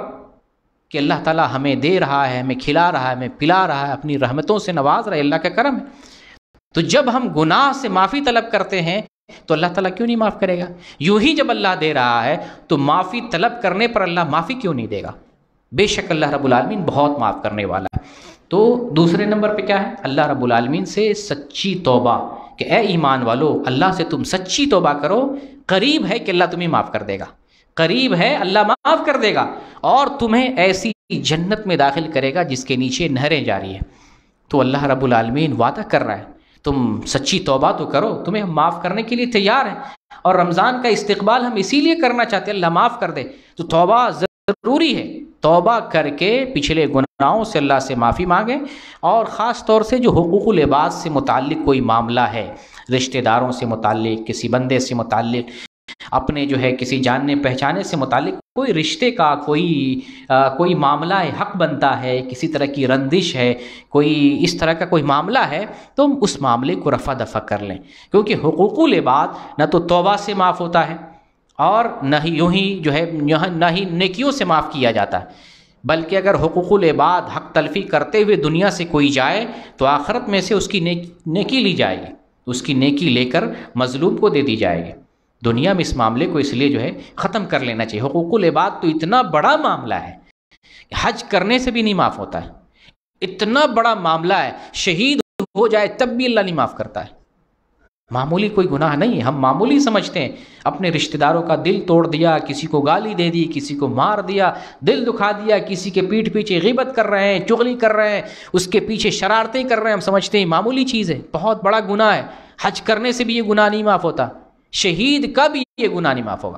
کہ اللہ تعالیٰ ہمیں دے رہا ہے، ہمیں کھلا رہا ہے، ہمیں پلا رہا ہے، اپنی رحمتوں سے نواز رہا ہے، اللہ کا کرم ہے۔ تو جب ہم گناہ سے معافی طلب کرتے ہیں تو اللہ تعالیٰ کیوں نہیں معاف کرے گا؟ یوں ہی جب اللہ دے رہا ہے تو معافی طلب کرنے پر اللہ معافی کیوں نہیں دے گا؟ بے شک اللہ رب العالمین بہت معاف کرنے والا ہے۔ تو دوسرے نمبر پہ کیا ہے؟ اللہ رب العالمین سے سچی توبہ، کہ اے ایمان والو، اللہ سے تم سچی توبہ کرو، قریب ہے کہ اللہ تمہیں معاف کر دے گا، قریب ہے اللہ معاف کر دے گا، اور تمہیں ایسی جنت میں داخل کرے گا جس کے نیچے نہریں جاری ہیں۔ تو اللہ رب العالمین وعدہ کر رہا ہے، تم سچی توبہ تو کرو، تمہیں ہم معاف کرنے کے لیے تیار ہیں، اور رمضان کا استقبال ہم اسی لیے کرنا چاہتے ہیں، اللہ معاف کر دے۔ تو توبہ ضروری ہے، توبہ کر کے پچھلے گناہوں سے اللہ سے معافی مانگیں، اور خاص طور سے جو حقوق العباد سے متعلق کوئی معاملہ ہے، رشتہ داروں سے متعلق، کسی بندے سے متعلق، اپنے جو ہے کسی جاننے پہچانے سے متعلق کوئی رشتے کا کوئی آ, کوئی معاملہ ہے، حق بنتا ہے، کسی طرح کی رندش ہے، کوئی اس طرح کا کوئی معاملہ ہے، تو ہم اس معاملے کو رفع دفع کر لیں، کیونکہ حقوق العباد نہ تو توبہ سے معاف ہوتا ہے، اور نہ ہی یوں ہی جو ہے نہ ہی نیکیوں سے معاف کیا جاتا ہے، بلکہ اگر حقوق العباد حق تلفی کرتے ہوئے دنیا سے کوئی جائے تو آخرت میں سے اس کی نیکی لی جائے گی، اس کی نیکی لے کر مظلوم کو دے دی جائے گی۔ دنیا میں اس معاملے کو اس لیے جو ہے ختم کر لینا چاہیے۔ حقوق العباد تو اتنا بڑا معاملہ ہے، حج کرنے سے بھی نہیں معاف ہوتا ہے، اتنا بڑا معاملہ ہے، شہید ہو جائے تب بھی اللہ نہیں معاف کرتا ہے، معمولی کوئی گناہ نہیں ہے۔ ہم معمولی سمجھتے ہیں، اپنے رشتہ داروں کا دل توڑ دیا، کسی کو گالی دے دی، کسی کو مار دیا، دل دکھا دیا، کسی کے پیٹھ پیچھے غیبت کر رہے ہیں، چغلی کر رہے ہیں، اس کے پیچھے شرارتیں کر رہے ہیں، ہم سمجھتے ہیں معمولی چیز ہے، بہت بڑا گناہ ہے۔ حج کرنے سے بھی یہ گناہ نہیں معاف ہوتا، شہید کا بھی یہ گناہ نہیں معاف ہوگا،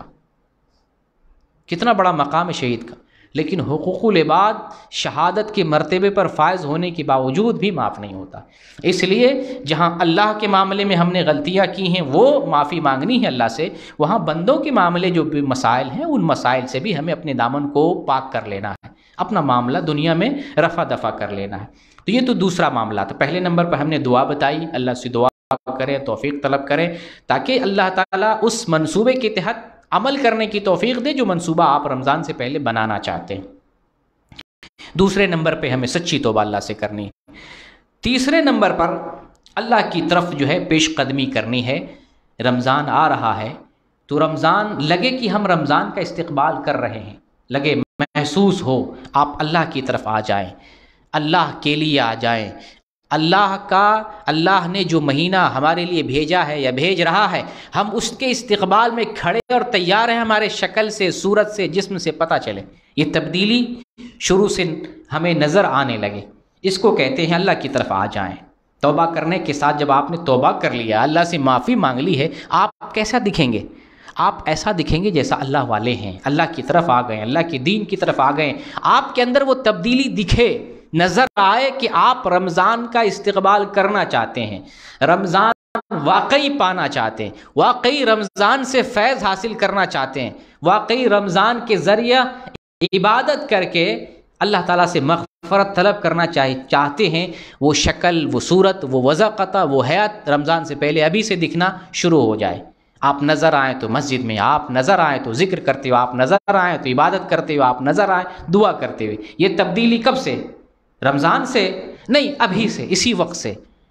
کتنا بڑا مقام ہے شہید کا، لیکن حقوق العباد شہادت کے مرتبے پر فائز ہونے کے باوجود بھی معاف نہیں ہوتا۔ اس لیے جہاں اللہ کے معاملے میں ہم نے غلطیاں کی ہیں وہ معافی مانگنی ہے اللہ سے، وہاں بندوں کے معاملے جو بھی مسائل ہیں ان مسائل سے بھی ہمیں اپنے دامن کو پاک کر لینا ہے، اپنا معاملہ دنیا میں رفع دفع کر لینا ہے۔ تو یہ تو دوسرا معاملہ تھا۔ پہلے نمبر پر ہم نے دعا بتائی، اللہ سے دعا کریں، توفیق طلب کریں تاکہ اللہ تعالیٰ اس منصوبے کے تحت عمل کرنے کی توفیق دے جو منصوبہ آپ رمضان سے پہلے بنانا چاہتے ہیں۔ دوسرے نمبر پہ ہمیں سچی توبہ اللہ سے کرنی ہے۔ تیسرے نمبر پر اللہ کی طرف جو ہے پیش قدمی کرنی ہے۔ رمضان آ رہا ہے تو رمضان لگے کہ ہم رمضان کا استقبال کر رہے ہیں، لگے محسوس ہو آپ اللہ کی طرف آ جائیں، اللہ کے لیے آ جائیں، اللہ کا اللہ نے جو مہینہ ہمارے لیے بھیجا ہے یا بھیج رہا ہے ہم اس کے استقبال میں کھڑے اور تیار ہیں، ہمارے شکل سے، صورت سے، جسم سے پتہ چلے، یہ تبدیلی شروع سے ہمیں نظر آنے لگے، اس کو کہتے ہیں اللہ کی طرف آ جائیں۔ توبہ کرنے کے ساتھ جب آپ نے توبہ کر لیا، اللہ سے معافی مانگ لی ہے، آپ کیسا دکھیں گے؟ آپ ایسا دکھیں گے جیسا اللہ والے ہیں، اللہ کی طرف آ گئے، اللہ کے دین کی طرف آ گئے، آپ کے اندر وہ تبدیلی دکھے، نظر آئے کہ آپ رمضان کا استقبال کرنا چاہتے ہیں، رمضان واقعی پانا چاہتے ہیں، واقعی رمضان سے فیض حاصل کرنا چاہتے ہیں، واقعی رمضان کے ذریعہ عبادت کر کے اللہ تعالیٰ سے مغفرت طلب کرنا چاہتے ہیں۔ وہ شکل، وہ صورت، وہ وضاقتہ، وہ حیات رمضان سے پہلے ابھی سے دکھنا شروع ہو جائے۔ آپ نظر آئیں تو مسجد میں، آپ نظر آئیں تو ذکر کرتے ہوئے، آپ نظر آئیں تو عبادت کرتے ہوئے، آپ نظر آئیں دعا کرتے ہوئے۔ یہ تبدیلی کب سے؟ رمضان سے نہیں، ابھی سے، اسی وقت سے،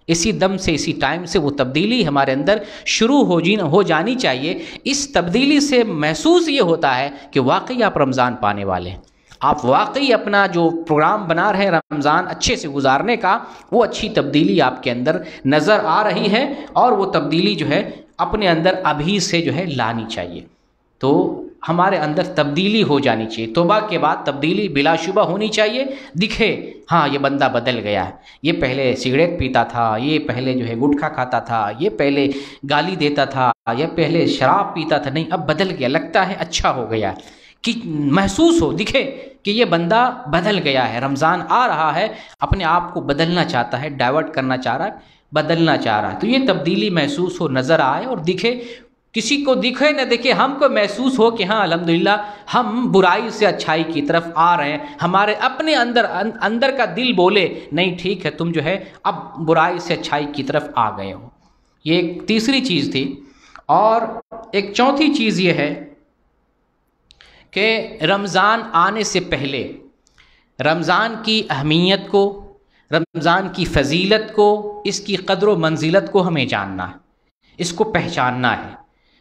اسی دم سے اسی ٹائم سے وہ تبدیلی ہمارے اندر شروع ہو جی ہو جانی چاہیے۔ اس تبدیلی سے محسوس یہ ہوتا ہے کہ واقعی آپ رمضان پانے والے ہیں، آپ واقعی اپنا جو پروگرام بنا رہے ہیں رمضان اچھے سے گزارنے کا، وہ اچھی تبدیلی آپ کے اندر نظر آ رہی ہے، اور وہ تبدیلی جو ہے اپنے اندر ابھی سے جو ہے لانی چاہیے۔ تو ہمارے اندر تبدیلی ہو جانی چاہیے، توبہ کے بعد تبدیلی بلا شبہ ہونی چاہیے، دکھے ہاں یہ بندہ بدل گیا ہے، یہ پہلے سگریٹ پیتا تھا، یہ پہلے جو ہے گٹکھا کھاتا تھا، یہ پہلے گالی دیتا تھا، یہ پہلے شراب پیتا تھا، نہیں اب بدل گیا، لگتا ہے اچھا ہو گیا ہے، کہ محسوس ہو، دکھے کہ یہ بندہ بدل گیا ہے، رمضان آ رہا ہے، اپنے آپ کو بدلنا چاہتا ہے، ڈائیورٹ کرنا چاہ رہا ہے، بدلنا چاہ رہا ہے، تو یہ تبدیلی محسوس ہو، نظر آئے اور دکھے، کسی کو دکھے نہ دیکھے، ہم کو محسوس ہو کہ ہاں الحمدللہ ہم برائی سے اچھائی کی طرف آ رہے ہیں، ہمارے اپنے اندر اندر کا دل بولے نہیں ٹھیک ہے تم جو ہے اب برائی سے اچھائی کی طرف آ گئے ہو۔ یہ ایک تیسری چیز تھی، اور ایک چوتھی چیز یہ ہے کہ رمضان آنے سے پہلے رمضان کی اہمیت کو، رمضان کی فضیلت کو، اس کی قدر و منزلت کو ہمیں جاننا ہے، اس کو پہچاننا ہے۔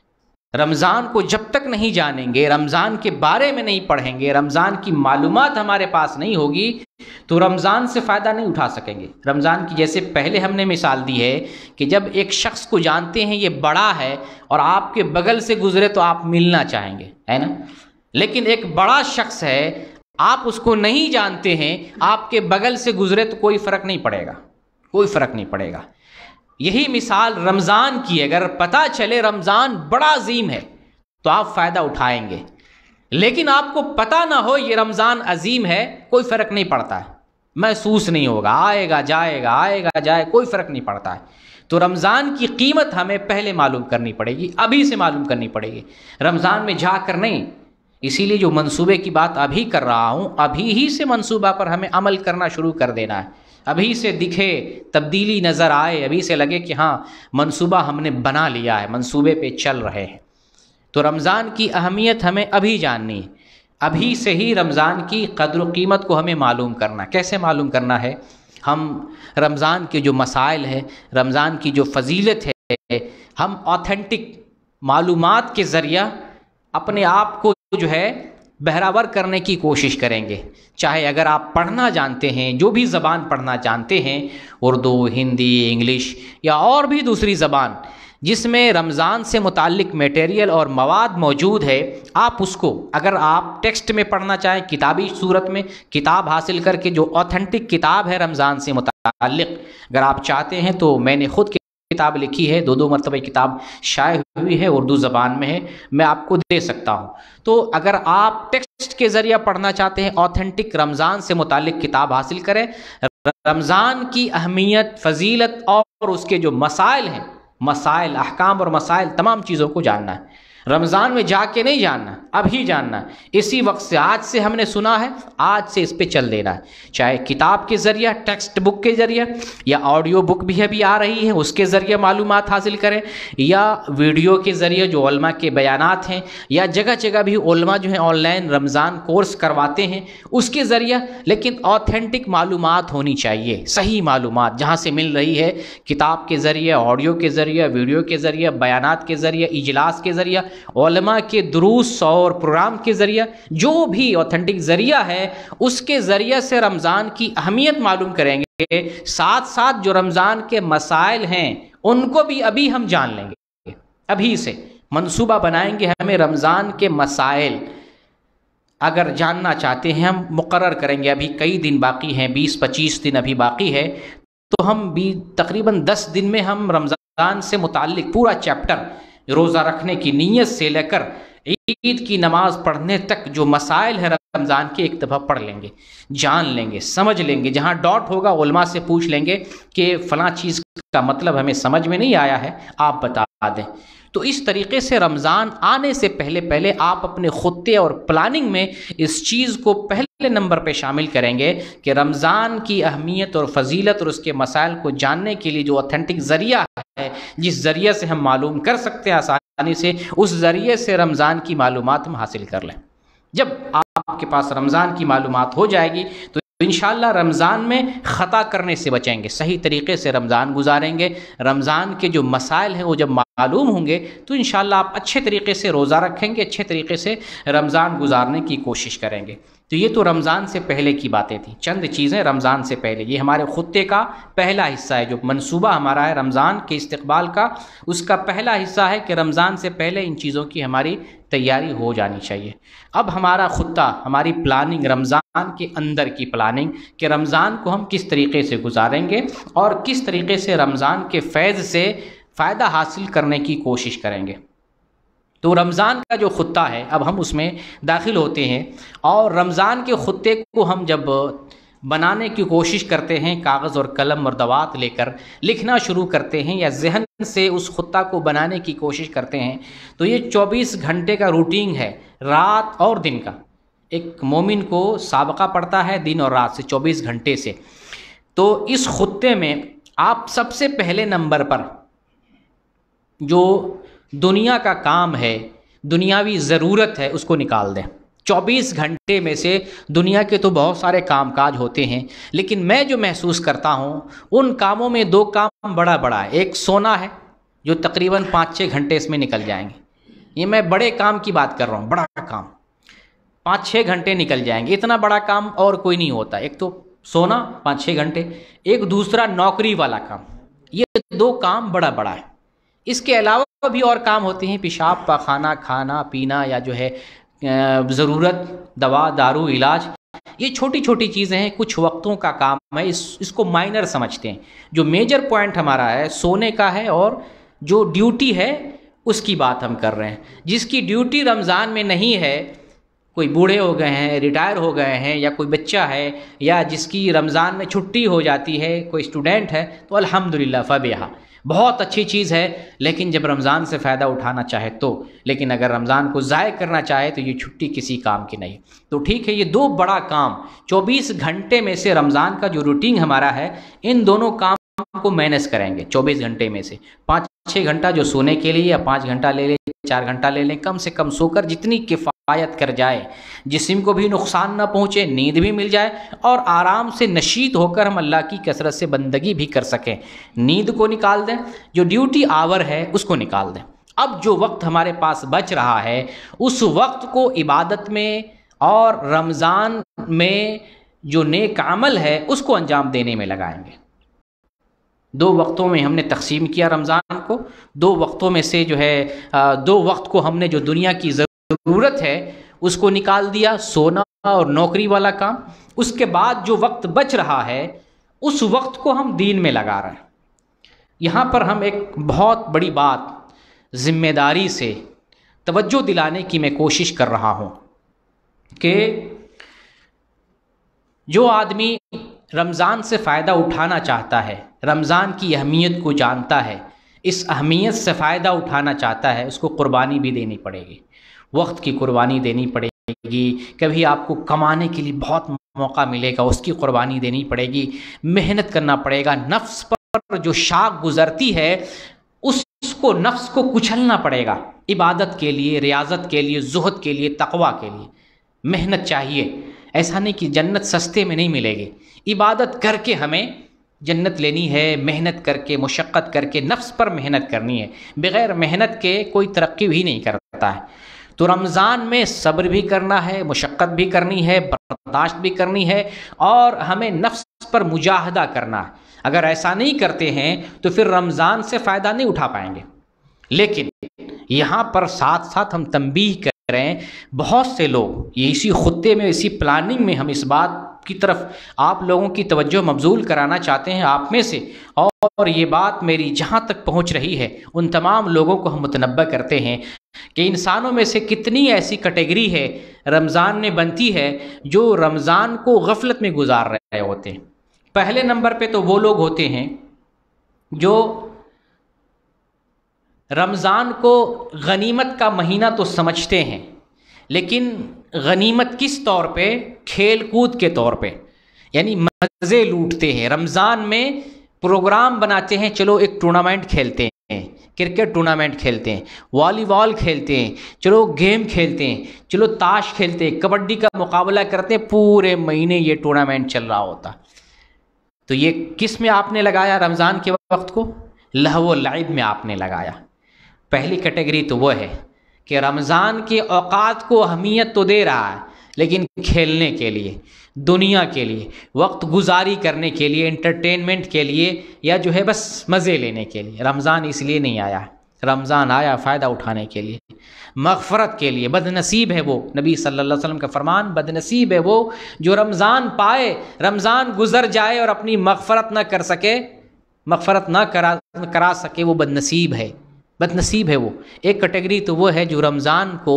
رمضان کو جب تک نہیں جانیں گے، رمضان کے بارے میں نہیں پڑھیں گے، رمضان کی معلومات ہمارے پاس نہیں ہوگی تو رمضان سے فائدہ نہیں اٹھا سکیں گے۔ رمضان کی جیسے پہلے ہم نے مثال دی ہے کہ جب ایک شخص کو جانتے ہیں یہ بڑا ہے اور آپ کے بغل سے گزرے تو آپ ملنا چاہیں گے، ہے نا؟ لیکن ایک بڑا شخص ہے، آپ اس کو نہیں جانتے ہیں، آپ کے بغل سے گزرے تو کوئی فرق نہیں پڑے گا، کوئی فرق نہیں پڑے گا۔ یہی مثال رمضان کی، اگر پتہ چلے رمضان بڑا عظیم ہے تو آپ فائدہ اٹھائیں گے، لیکن آپ کو پتہ نہ ہو یہ رمضان عظیم ہے، کوئی فرق نہیں پڑتا ہے، محسوس نہیں ہوگا، آئے گا جائے گا آئے گا جائے، کوئی فرق نہیں پڑتا ہے۔ تو رمضان کی قیمت ہمیں پہلے معلوم کرنی پڑے گی، ابھی سے معلوم کرنی پڑے گی، رمضان میں جا کر نہیں۔ اسی لیے جو منصوبے کی بات ابھی کر رہا ہوں، ابھی ہی سے منصوبہ پر ہمیں عمل کرنا شروع کر دینا ہے، ابھی سے دکھے، تبدیلی نظر آئے، ابھی سے لگے کہ ہاں منصوبہ ہم نے بنا لیا ہے، منصوبے پہ چل رہے ہیں۔ تو رمضان کی اہمیت ہمیں ابھی جاننی ہے، ابھی سے ہی رمضان کی قدر و قیمت کو ہمیں معلوم کرنا۔ کیسے معلوم کرنا ہے؟ ہم رمضان کے جو مسائل ہیں، رمضان کی جو فضیلت ہے، ہم آتھینٹک معلومات کے ذریعہ اپنے آپ کو جو ہے بہراور کرنے کی کوشش کریں گے۔ چاہے اگر آپ پڑھنا جانتے ہیں، جو بھی زبان پڑھنا جانتے ہیں، اردو، ہندی، انگلش یا اور بھی دوسری زبان جس میں رمضان سے متعلق میٹیریل اور مواد موجود ہے، آپ اس کو اگر آپ ٹیکسٹ میں پڑھنا چاہیں، کتابی صورت میں کتاب حاصل کر کے جو آتھینٹک کتاب ہے رمضان سے متعلق، اگر آپ چاہتے ہیں تو میں نے خود کتاب لکھی ہے، دو دو مرتبہ کتاب شائع ہوئی ہے، اردو زبان میں ہے، میں آپ کو دے سکتا ہوں۔ تو اگر آپ ٹیکسٹ کے ذریعہ پڑھنا چاہتے ہیں، آتھینٹک رمضان سے متعلق کتاب حاصل کریں، رمضان کی اہمیت، فضیلت اور اس کے جو مسائل ہیں، مسائل، احکام اور مسائل، تمام چیزوں کو جاننا ہے۔ رمضان میں جا کے نہیں جاننا، ابھی جاننا ہے، اسی وقت سے، آج سے ہم نے سنا ہے، آج سے اس پہ چل دینا ہے، چاہے کتاب کے ذریعہ، ٹیکسٹ بک کے ذریعہ، یا آڈیو بک بھی ابھی آ رہی ہے اس کے ذریعے معلومات حاصل کریں، یا ویڈیو کے ذریعے جو علماء کے بیانات ہیں، یا جگہ جگہ بھی علماء جو ہیں آن لائن رمضان کورس کرواتے ہیں اس کے ذریعہ، لیکن آتھینٹک معلومات ہونی چاہیے، صحیح معلومات جہاں سے مل رہی ہے، کتاب کے ذریعے، آڈیو کے ذریعے، ویڈیو کے ذریعے، بیانات کے ذریعے، اجلاس کے ذریعے، علماء کے دروس اور پروگرام کے ذریعہ، جو بھی آتھینٹک ذریعہ ہے اس کے ذریعے سے رمضان کی اہمیت معلوم کریں گے، ساتھ ساتھ جو رمضان کے مسائل ہیں ان کو بھی ابھی ہم جان لیں گے، ابھی سے منصوبہ بنائیں گے، ہمیں رمضان کے مسائل اگر جاننا چاہتے ہیں، ہم مقرر کریں گے، ابھی کئی دن باقی ہیں، بیس پچیس دن ابھی باقی ہے، تو ہم بھی تقریباً دس دن میں ہم رمضان سے متعلق پورا چیپٹر، روزہ رکھنے کی نیت سے لے کر عید کی نماز پڑھنے تک جو مسائل ہیں رمضان کے، ایک دفعہ پڑھ لیں گے، جان لیں گے، سمجھ لیں گے، جہاں ڈاٹ ہوگا علماء سے پوچھ لیں گے کہ فلاں چیز کا مطلب ہمیں سمجھ میں نہیں آیا ہے، آپ بتا دیں۔ تو اس طریقے سے رمضان آنے سے پہلے پہلے آپ اپنے خطے اور پلاننگ میں اس چیز کو پہلے نمبر پہ شامل کریں گے کہ رمضان کی اہمیت اور فضیلت اور اس کے مسائل کو جاننے کے لیے جو آتھینٹک ذریعہ ہے، جس ذریعے سے ہم معلوم کر سکتے ہیں آسانی سے، اس ذریعے سے رمضان کی معلومات ہم حاصل کر لیں۔ جب آپ کے پاس رمضان کی معلومات ہو جائے گی تو انشاءاللہ رمضان میں خطا کرنے سے بچیں گے، صحیح طریقے سے رمضان گزاریں گے، رمضان کے جو مسائل ہیں وہ جب معلوم ہوں گے تو انشاءاللہ آپ اچھے طریقے سے روزہ رکھیں گے، اچھے طریقے سے رمضان گزارنے کی کوشش کریں گے۔ تو یہ تو رمضان سے پہلے کی باتیں تھیں، چند چیزیں رمضان سے پہلے، یہ ہمارے خطے کا پہلا حصہ ہے، جو منصوبہ ہمارا ہے رمضان کے استقبال کا، اس کا پہلا حصہ ہے کہ رمضان سے پہلے ان چیزوں کی ہماری تیاری ہو جانی چاہیے۔ اب ہمارا خطہ، ہماری پلاننگ، رمضان کے اندر کی پلاننگ کہ رمضان کو ہم کس طریقے سے گزاریں گے اور کس طریقے سے رمضان کے فیض سے فائدہ حاصل کرنے کی کوشش کریں گے۔ تو رمضان کا جو خطہ ہے اب ہم اس میں داخل ہوتے ہیں، اور رمضان کے خطے کو ہم جب بنانے کی کوشش کرتے ہیں، کاغذ اور قلم اور دوات لے کر لکھنا شروع کرتے ہیں یا ذہن سے اس خطہ کو بنانے کی کوشش کرتے ہیں، تو یہ چوبیس گھنٹے کا روٹین ہے، رات اور دن کا۔ ایک مومن کو سابقہ پڑتا ہے دن اور رات سے، چوبیس گھنٹے سے۔ تو اس خطے میں آپ سب سے پہلے نمبر پر جو دنیا کا کام ہے، دنیاوی ضرورت ہے، اس کو نکال دیں۔ چوبیس گھنٹے میں سے دنیا کے تو بہت سارے کام کاج ہوتے ہیں، لیکن میں جو محسوس کرتا ہوں ان کاموں میں دو کام بڑا بڑا ہے۔ ایک سونا ہے جو تقریباً پانچ چھ گھنٹے اس میں نکل جائیں گے، یہ میں بڑے کام کی بات کر رہا ہوں، بڑا کام پانچ چھ گھنٹے نکل جائیں گے، اتنا بڑا کام اور کوئی نہیں ہوتا۔ ایک تو سونا پانچ چھ گھنٹے، ایک دوسرا نوکری والا کام، یہ دو کام بڑا بڑا ہے۔ اس کے علاوہ بھی اور کام ہوتے ہیں، پیشاب پاخانہ، کھانا پینا، یا جو ہے ضرورت، دوا دارو علاج، یہ چھوٹی چھوٹی چیزیں ہیں، کچھ وقتوں کا کام ہے، اس اس کو مائنر سمجھتے ہیں۔ جو میجر پوائنٹ ہمارا ہے سونے کا ہے، اور جو ڈیوٹی ہے اس کی بات ہم کر رہے ہیں۔ جس کی ڈیوٹی رمضان میں نہیں ہے، کوئی بوڑھے ہو گئے ہیں، ریٹائر ہو گئے ہیں، یا کوئی بچہ ہے، یا جس کی رمضان میں چھٹی ہو جاتی ہے، کوئی اسٹوڈنٹ ہے، تو الحمدللہ فبیہا، بہت اچھی چیز ہے، لیکن جب رمضان سے فائدہ اٹھانا چاہے تو۔ لیکن اگر رمضان کو ضائع کرنا چاہے تو یہ چھٹی کسی کام کی نہیں۔ تو ٹھیک ہے، یہ دو بڑا کام چوبیس گھنٹے میں سے رمضان کا جو روٹین ہمارا ہے، ان دونوں کام کو مینج کریں گے چوبیس گھنٹے میں سے۔ پانچ چھ گھنٹہ جو سونے کے لیے، یا پانچ گھنٹہ لے لیں، چار گھنٹہ لے لیں، کم سے کم سو کر جتنی کفایت کر جائے، جسم کو بھی نقصان نہ پہنچے، نیند بھی مل جائے، اور آرام سے نشیط ہو کر ہم اللہ کی کثرت سے بندگی بھی کر سکیں۔ نیند کو نکال دیں، جو ڈیوٹی آور ہے اس کو نکال دیں۔ اب جو وقت ہمارے پاس بچ رہا ہے، اس وقت کو عبادت میں اور رمضان میں جو نیک عمل ہے اس کو انجام دینے میں لگائیں گے۔ دو وقتوں میں ہم نے تقسیم کیا رمضان کو، دو وقتوں میں سے جو ہے دو وقت کو ہم نے جو دنیا کی ضرورت ہے اس کو نکال دیا، سونا اور نوکری والا کام۔ اس کے بعد جو وقت بچ رہا ہے اس وقت کو ہم دین میں لگا رہے ہیں۔ یہاں پر ہم ایک بہت بڑی بات ذمہ داری سے توجہ دلانے کی میں کوشش کر رہا ہوں کہ جو آدمی رمضان سے فائدہ اٹھانا چاہتا ہے، رمضان کی اہمیت کو جانتا ہے، اس اہمیت سے فائدہ اٹھانا چاہتا ہے، اس کو قربانی بھی دینی پڑے گی، وقت کی قربانی دینی پڑے گی۔ کبھی آپ کو کمانے کے لیے بہت موقع ملے گا، اس کی قربانی دینی پڑے گی، محنت کرنا پڑے گا، نفس پر جو شاخ گزرتی ہے اس کو نفس کو کچلنا پڑے گا، عبادت کے لیے، ریاضت کے لیے، زہد کے لیے، تقوی کے لیے محنت چاہیے۔ ایسا نہیں کہ جنت سستے میں نہیں ملے گی، عبادت کر کے ہمیں جنت لینی ہے، محنت کر کے، مشقت کر کے، نفس پر محنت کرنی ہے۔ بغیر محنت کے کوئی ترقی بھی نہیں کرتا ہے۔ تو رمضان میں صبر بھی کرنا ہے، مشقت بھی کرنی ہے، برداشت بھی کرنی ہے، اور ہمیں نفس پر مجاہدہ کرنا ہے۔ اگر ایسا نہیں کرتے ہیں تو پھر رمضان سے فائدہ نہیں اٹھا پائیں گے۔ لیکن یہاں پر ساتھ ساتھ ہم تنبیہ کریں، بہت سے لوگ یہ اسی خطے میں، اسی پلاننگ میں ہم اس بات کی طرف آپ لوگوں کی توجہ مبذول کرانا چاہتے ہیں، آپ میں سے، اور یہ بات میری جہاں تک پہنچ رہی ہے ان تمام لوگوں کو ہم متنبہ کرتے ہیں کہ انسانوں میں سے کتنی ایسی کیٹیگری ہے رمضان میں بنتی ہے جو رمضان کو غفلت میں گزار رہے ہوتے ہیں۔ پہلے نمبر پہ تو وہ لوگ ہوتے ہیں جو رمضان کو غنیمت کا مہینہ تو سمجھتے ہیں، لیکن غنیمت کس طور پہ؟ کھیل کود کے طور پہ، یعنی مزے لوٹتے ہیں۔ رمضان میں پروگرام بناتے ہیں، چلو ایک ٹورنامنٹ کھیلتے ہیں، کرکٹ ٹورنامنٹ کھیلتے ہیں، والی بال کھیلتے ہیں، چلو گیم کھیلتے ہیں، چلو تاش کھیلتے ہیں، کبڈی کا مقابلہ کرتے ہیں، پورے مہینے یہ ٹورنامنٹ چل رہا ہوتا۔ تو یہ کس میں آپ نے لگایا رمضان کے وقت کو؟ لہو و لعب میں آپ نے لگایا۔ پہلی کیٹیگری تو وہ ہے کہ رمضان کے اوقات کو اہمیت تو دے رہا ہے، لیکن کھیلنے کے لیے، دنیا کے لیے، وقت گزاری کرنے کے لیے، انٹرٹینمنٹ کے لیے، یا جو ہے بس مزے لینے کے لیے رمضان اس لیے نہیں آیا۔ رمضان آیا فائدہ اٹھانے کے لیے، مغفرت کے لیے۔ بد نصیب ہے وہ، نبی صلی اللہ علیہ وسلم کا فرمان، بد نصیب ہے وہ جو رمضان پائے، رمضان گزر جائے اور اپنی مغفرت نہ کر سکے، مغفرت نہ کرا کرا سکے، وہ بد نصیب ہے، بد نصیب ہے وہ۔ ایک کیٹیگری تو وہ ہے جو رمضان کو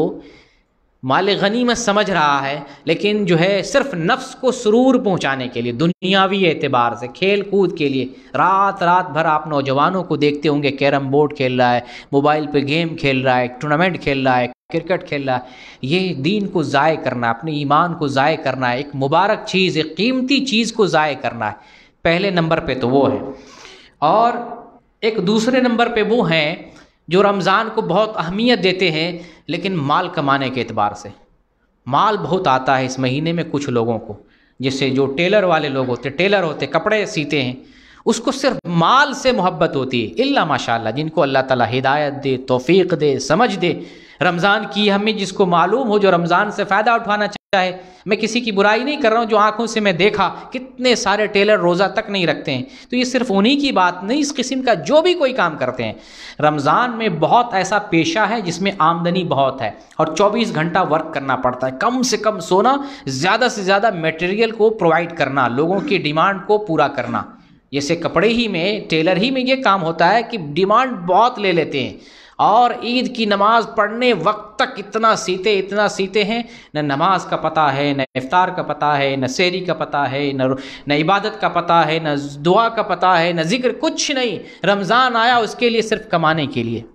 مال غنیمت سمجھ رہا ہے، لیکن جو ہے صرف نفس کو سرور پہنچانے کے لیے، دنیاوی اعتبار سے، کھیل کود کے لیے، رات رات بھر آپ نوجوانوں کو دیکھتے ہوں گے کیرم بورڈ کھیل رہا ہے، موبائل پہ گیم کھیل رہا ہے، ٹورنامنٹ کھیل رہا ہے، کرکٹ کھیل رہا ہے۔ یہ دین کو ضائع کرنا، اپنے ایمان کو ضائع کرنا ہے، ایک مبارک چیز، ایک قیمتی چیز کو ضائع کرنا ہے۔ پہلے نمبر پہ تو وہ ہے، اور ایک دوسرے نمبر پہ وہ ہیں جو رمضان کو بہت اہمیت دیتے ہیں، لیکن مال کمانے کے اعتبار سے۔ مال بہت آتا ہے اس مہینے میں کچھ لوگوں کو، جیسے جو ٹیلر والے لوگ ہوتے، ٹیلر ہوتے، کپڑے سیتے ہیں، اس کو صرف مال سے محبت ہوتی ہے، الا ماشاء اللہ جن کو اللہ تعالیٰ ہدایت دے، توفیق دے، سمجھ دے۔ رمضان کی ہمیں جس کو معلوم ہو، جو رمضان سے فائدہ اٹھانا چاہے، میں کسی کی برائی نہیں کر رہا ہوں، جو آنکھوں سے میں دیکھا کتنے سارے ٹیلر روزہ تک نہیں رکھتے ہیں، تو یہ صرف انہی کی بات نہیں، اس قسم کا جو بھی کوئی کام کرتے ہیں۔ رمضان میں بہت ایسا پیشہ ہے جس میں آمدنی بہت ہے، اور چوبیس گھنٹہ ورک کرنا پڑتا ہے، کم سے کم سونا، زیادہ سے زیادہ میٹیریل کو پرووائڈ کرنا، لوگوں کی ڈیمانڈ کو پورا کرنا۔ جیسے کپڑے ہی میں، ٹیلر ہی میں یہ کام ہوتا ہے کہ ڈیمانڈ بہت لے لیتے ہیں، اور عید کی نماز پڑھنے وقت تک اتنا سیتے اتنا سیتے ہیں، نہ نماز کا پتہ ہے، نہ افطار کا پتہ ہے، نہ سحری کا پتہ ہے، نہ نہ عبادت کا پتہ ہے، نہ دعا کا پتہ ہے، نہ ذکر، کچھ نہیں۔ رمضان آیا اس کے لیے صرف کمانے کے لیے،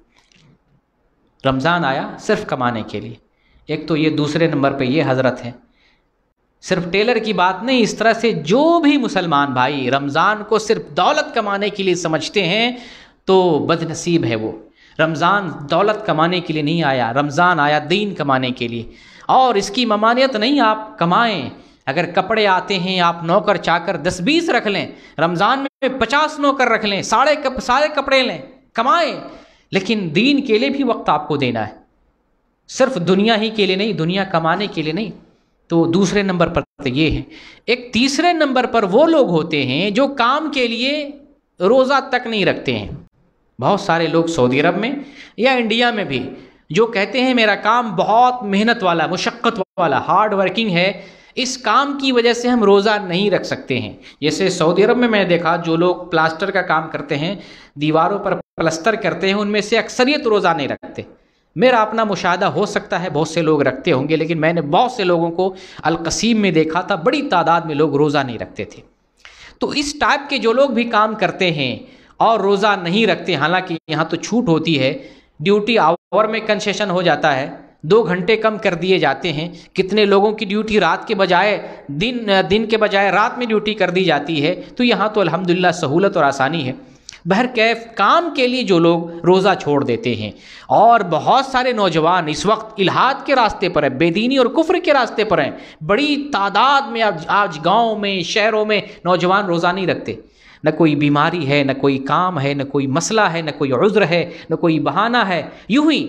رمضان آیا صرف کمانے کے لیے۔ ایک تو یہ دوسرے نمبر پہ یہ حضرت ہے۔ صرف ٹیلر کی بات نہیں، اس طرح سے جو بھی مسلمان بھائی رمضان کو صرف دولت کمانے کے لیے سمجھتے ہیں تو بد نصیب ہے وہ۔ رمضان دولت کمانے کے لیے نہیں آیا، رمضان آیا دین کمانے کے لیے، اور اس کی ممانعت نہیں، آپ کمائیں۔ اگر کپڑے آتے ہیں، آپ نوکر چاکر دس بیس رکھ لیں، رمضان میں پچاس نوکر رکھ لیں، ساڑھے کپ سارے کپڑے لیں، کمائیں، لیکن دین کے لیے بھی وقت آپ کو دینا ہے، صرف دنیا ہی کے لیے نہیں، دنیا کمانے کے لیے نہیں۔ تو دوسرے نمبر پر تو یہ ہے۔ ایک تیسرے نمبر پر وہ لوگ ہوتے ہیں جو کام کے لیے روزہ تک نہیں رکھتے ہیں۔ بہت سارے لوگ سعودی عرب میں یا انڈیا میں بھی جو کہتے ہیں میرا کام بہت محنت والا، مشقت والا، ہارڈ ورکنگ ہے، اس کام کی وجہ سے ہم روزہ نہیں رکھ سکتے ہیں۔ جیسے سعودی عرب میں میں نے دیکھا جو لوگ پلاسٹر کا کام کرتے ہیں، دیواروں پر پلستر کرتے ہیں، ان میں سے اکثریت روزہ نہیں رکھتے۔ میرا اپنا مشاہدہ ہو سکتا ہے بہت سے لوگ رکھتے ہوں گے، لیکن میں نے بہت سے لوگوں کو القصیم میں دیکھا تھا، بڑی تعداد میں لوگ روزہ نہیں رکھتے تھے۔ تو اس ٹائپ کے جو لوگ بھی کام کرتے ہیں اور روزہ نہیں رکھتے، حالانکہ یہاں تو چھوٹ ہوتی ہے، ڈیوٹی آور میں کنسیشن ہو جاتا ہے، دو گھنٹے کم کر دیے جاتے ہیں، کتنے لوگوں کی ڈیوٹی رات کے بجائے دن دن کے بجائے رات میں ڈیوٹی کر دی جاتی ہے، تو یہاں تو الحمدللہ سہولت اور آسانی ہے۔ بہرکیف کام کے لیے جو لوگ روزہ چھوڑ دیتے ہیں، اور بہت سارے نوجوان اس وقت الحاد کے راستے پر ہیں، بے دینی اور کفر کے راستے پر ہیں، بڑی تعداد میں آج آج گاؤں میں، شہروں میں نوجوان روزہ نہیں رکھتے، نہ کوئی بیماری ہے، نہ کوئی کام ہے، نہ کوئی مسئلہ ہے، نہ کوئی عذر ہے، نہ کوئی بہانہ ہے، یوں ہی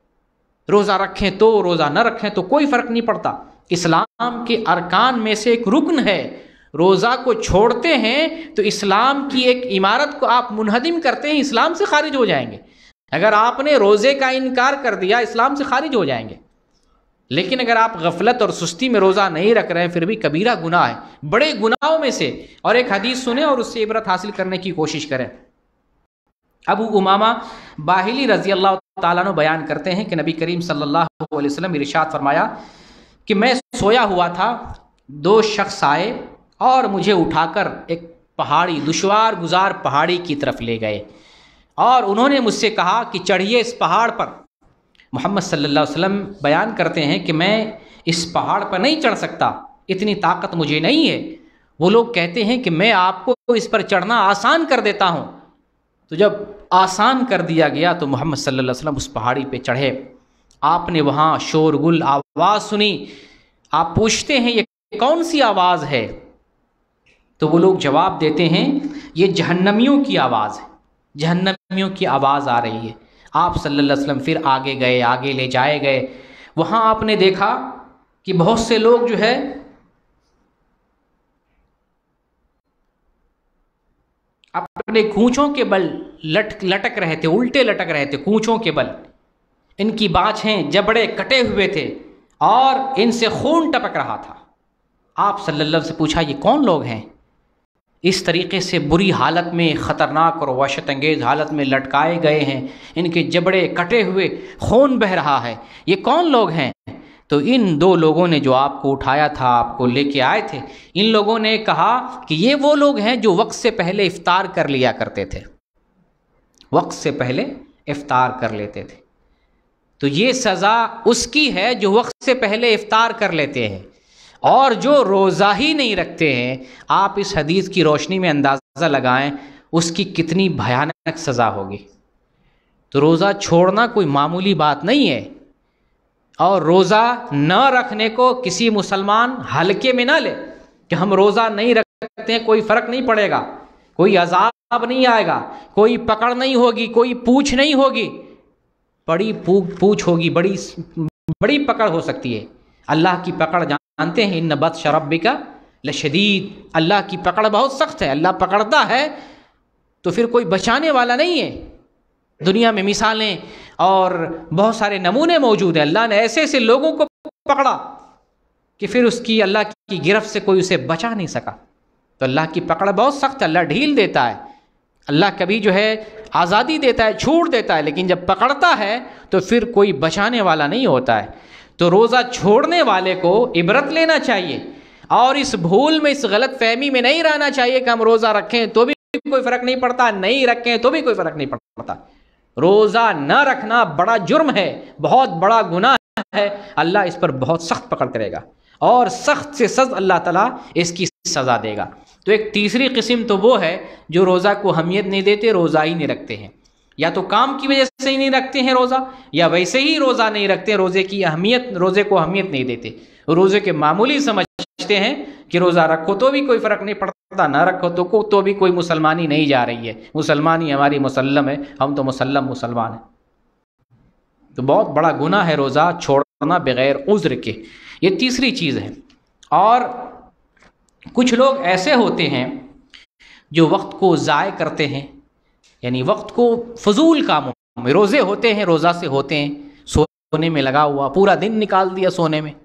روزہ رکھیں تو روزہ نہ رکھیں تو کوئی فرق نہیں پڑتا۔ اسلام کے ارکان میں سے ایک رکن ہے، روزہ کو چھوڑتے ہیں تو اسلام کی ایک عمارت کو آپ منہدم کرتے ہیں، اسلام سے خارج ہو جائیں گے۔ اگر آپ نے روزے کا انکار کر دیا، اسلام سے خارج ہو جائیں گے۔ لیکن اگر آپ غفلت اور سستی میں روزہ نہیں رکھ رہے ہیں، پھر بھی کبیرہ گناہ ہے، بڑے گناہوں میں سے۔ اور ایک حدیث سنیں اور اس سے عبرت حاصل کرنے کی کوشش کریں۔ ابو امامہ باہلی رضی اللہ تعالیٰ عنہ بیان کرتے ہیں کہ نبی کریم صلی اللہ علیہ وسلم ارشاد فرمایا کہ میں سویا ہوا تھا، دو شخص آئے اور مجھے اٹھا کر ایک پہاڑی، دشوار گزار پہاڑی کی طرف لے گئے، اور انہوں نے مجھ سے کہا کہ چڑھیے اس پہاڑ پر۔ محمد صلی اللہ علیہ وسلم بیان کرتے ہیں کہ میں اس پہاڑ پر نہیں چڑھ سکتا، اتنی طاقت مجھے نہیں ہے۔ وہ لوگ کہتے ہیں کہ میں آپ کو اس پر چڑھنا آسان کر دیتا ہوں۔ تو جب آسان کر دیا گیا تو محمد صلی اللہ علیہ وسلم اس پہاڑی پہ چڑھے، آپ نے وہاں شور گل آواز سنی. آپ پوچھتے ہیں یہ کون سی آواز ہے؟ تو وہ لوگ جواب دیتے ہیں یہ جہنمیوں کی آواز ہے، جہنمیوں کی آواز آ رہی ہے. آپ صلی اللہ علیہ وسلم پھر آگے گئے، آگے لے جائے گئے. وہاں آپ نے دیکھا کہ بہت سے لوگ جو ہے اپنے کونچوں کے بل لٹ لٹک رہے تھے، الٹے لٹک رہے تھے کونچوں کے بل. ان کی باچھیں جبڑے کٹے ہوئے تھے اور ان سے خون ٹپک رہا تھا. آپ صلی اللہ علیہ وسلم سے پوچھا یہ کون لوگ ہیں؟ اس طریقے سے بری حالت میں، خطرناک اور وحشت انگیز حالت میں لٹکائے گئے ہیں، ان کے جبڑے کٹے ہوئے، خون بہہ رہا ہے، یہ کون لوگ ہیں؟ تو ان دو لوگوں نے جو آپ کو اٹھایا تھا، آپ کو لے کے آئے تھے، ان لوگوں نے کہا کہ یہ وہ لوگ ہیں جو وقت سے پہلے افطار کر لیا کرتے تھے، وقت سے پہلے افطار کر لیتے تھے. تو یہ سزا اس کی ہے جو وقت سے پہلے افطار کر لیتے ہیں، اور جو روزہ ہی نہیں رکھتے ہیں. آپ اس حدیث کی روشنی میں اندازہ لگائیں اس کی کتنی بھیانک سزا ہوگی. تو روزہ چھوڑنا کوئی معمولی بات نہیں ہے، اور روزہ نہ رکھنے کو کسی مسلمان ہلکے میں نہ لے کہ ہم روزہ نہیں رکھتے ہیں کوئی فرق نہیں پڑے گا، کوئی عذاب نہیں آئے گا، کوئی پکڑ نہیں ہوگی، کوئی پوچھ نہیں ہوگی. بڑی پوچھ ہوگی، بڑی بڑی پکڑ ہو سکتی ہے. اللہ کی پکڑ جانتے ہیں، ان بطش ربک لشدید، اللہ کی پکڑ بہت سخت ہے. اللہ پکڑتا ہے تو پھر کوئی بچانے والا نہیں ہے. دنیا میں مثالیں اور بہت سارے نمونے موجود ہیں. اللہ نے ایسے ایسے لوگوں کو پکڑا کہ پھر اس کی اللہ کی گرفت سے کوئی اسے بچا نہیں سکا. تو اللہ کی پکڑ بہت سخت ہے. اللہ ڈھیل دیتا ہے، اللہ کبھی جو ہے آزادی دیتا ہے، چھوڑ دیتا ہے، لیکن جب پکڑتا ہے تو پھر کوئی بچانے والا نہیں ہوتا ہے. تو روزہ چھوڑنے والے کو عبرت لینا چاہیے، اور اس بھول میں، اس غلط فہمی میں نہیں رہنا چاہیے کہ ہم روزہ رکھیں تو بھی کوئی فرق نہیں پڑتا، نہیں رکھیں تو بھی کوئی فرق نہیں پڑتا. روزہ نہ رکھنا بڑا جرم ہے، بہت بڑا گناہ ہے. اللہ اس پر بہت سخت پکڑ کرے گا، اور سخت سے سخت اللہ تعالیٰ اس کی سزا دے گا. تو ایک تیسری قسم تو وہ ہے جو روزہ کو اہمیت نہیں دیتے، روزہ ہی نہیں رکھتے ہیں. یا تو کام کی وجہ سے ہی نہیں رکھتے ہیں روزہ، یا ویسے ہی روزہ نہیں رکھتے، روزے کی اہمیت، روزے کو اہمیت نہیں دیتے، روزے کے معمولی سمجھتے ہیں کہ روزہ رکھو تو بھی کوئی فرق نہیں پڑتا، نہ رکھو تو کو تو بھی کوئی مسلمانی نہیں جا رہی ہے، مسلمانی ہماری مسلم ہے، ہم تو مسلم مسلمان ہیں. تو بہت بڑا گناہ ہے روزہ چھوڑنا بغیر عذر کے. یہ تیسری چیز ہے. اور کچھ لوگ ایسے ہوتے ہیں جو وقت کو ضائع کرتے ہیں، یعنی وقت کو فضول کاموں میں، روزے ہوتے ہیں، روزہ سے ہوتے ہیں، سونے میں لگا ہوا، پورا دن نکال دیا سونے میں،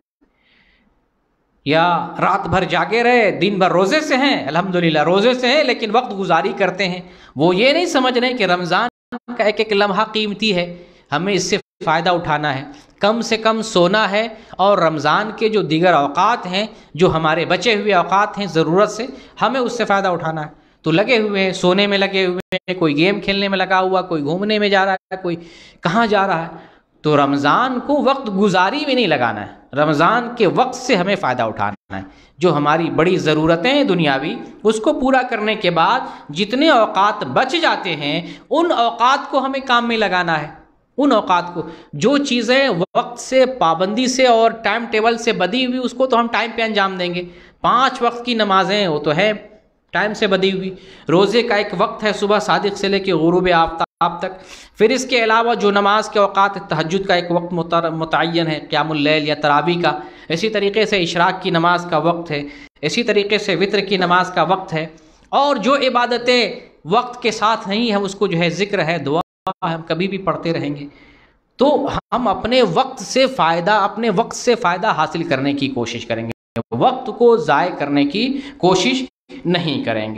یا رات بھر جاگے رہے، دن بھر روزے سے ہیں، الحمدللہ روزے سے ہیں، لیکن وقت گزاری کرتے ہیں. وہ یہ نہیں سمجھ رہے کہ رمضان کا ایک ایک لمحہ قیمتی ہے، ہمیں اس سے فائدہ اٹھانا ہے، کم سے کم سونا ہے، اور رمضان کے جو دیگر اوقات ہیں، جو ہمارے بچے ہوئے اوقات ہیں ضرورت سے، ہمیں اس سے فائدہ اٹھانا ہے. تو لگے ہوئے ہیں، سونے میں لگے ہوئے ہیں، کوئی گیم کھیلنے میں لگا ہوا، کوئی گھومنے میں جا رہا ہے، کوئی کہاں جا رہا ہے. تو رمضان کو وقت گزاری میں نہیں لگانا ہے، رمضان کے وقت سے ہمیں فائدہ اٹھانا ہے. جو ہماری بڑی ضرورتیں ہیں دنیاوی، اس کو پورا کرنے کے بعد جتنے اوقات بچ جاتے ہیں ان اوقات کو ہمیں کام میں لگانا ہے. ان اوقات کو، جو چیزیں وقت سے، پابندی سے اور ٹائم ٹیبل سے بدی ہوئی، اس کو تو ہم ٹائم پہ انجام دیں گے. پانچ وقت کی نمازیں وہ تو ہے ٹائم سے بدی ہوئی. روزے کا ایک وقت ہے صبح صادق سے لے کے غروب آفتاب تک. پھر اس کے علاوہ جو نماز کے اوقات، تہجد کا ایک وقت متعین ہے، قیام اللیل یا تراویح کا. اسی طریقے سے اشراق کی نماز کا وقت ہے، اسی طریقے سے وطر کی نماز کا وقت ہے. اور جو عبادتیں وقت کے ساتھ نہیں ہیں، اس کو جو ہے ذکر ہے، دعا ہم کبھی بھی پڑھتے رہیں گے. تو ہم اپنے وقت سے فائدہ اپنے وقت سے فائدہ حاصل کرنے کی کوشش کریں گے، وقت کو ضائع کرنے کی کوشش نہیں کریں گے.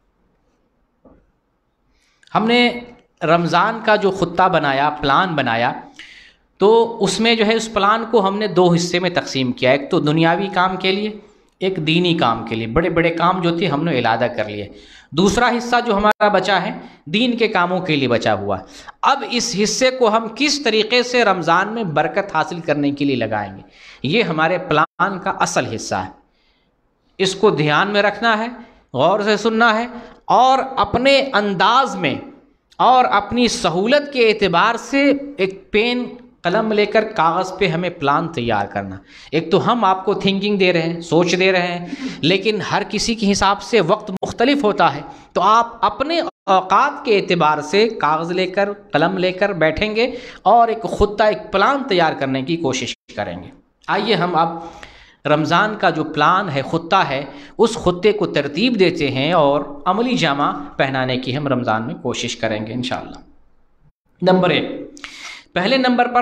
ہم نے رمضان کا جو خطہ بنایا، پلان بنایا، تو اس میں جو ہے اس پلان کو ہم نے دو حصے میں تقسیم کیا. ایک تو دنیاوی کام کے لیے، ایک دینی کام کے لیے. بڑے بڑے کام جو تھے ہم نے علیحدہ کر لیے. دوسرا حصہ جو ہمارا بچا ہے دین کے کاموں کے لیے بچا ہوا. اب اس حصے کو ہم کس طریقے سے رمضان میں برکت حاصل کرنے کے لیے لگائیں گے، یہ ہمارے پلان کا اصل حصہ ہے. اس کو دھیان میں رکھنا ہے، غور سے سننا ہے، اور اپنے انداز میں اور اپنی سہولت کے اعتبار سے ایک پین قلم لے کر کاغذ پہ ہمیں پلان تیار کرنا. ایک تو ہم آپ کو تھنکنگ دے رہے ہیں، سوچ دے رہے ہیں، لیکن ہر کسی کے حساب سے وقت مختلف ہوتا ہے. تو آپ اپنے اوقات کے اعتبار سے کاغذ لے کر قلم لے کر بیٹھیں گے اور ایک خطہ، ایک پلان تیار کرنے کی کوشش کریں گے. آئیے ہم اب رمضان کا جو پلان ہے، خطہ ہے، اس خطے کو ترتیب دیتے ہیں اور عملی جامہ پہنانے کی ہم رمضان میں کوشش کریں گے انشاءاللہ. نمبر ایک، پہلے نمبر پر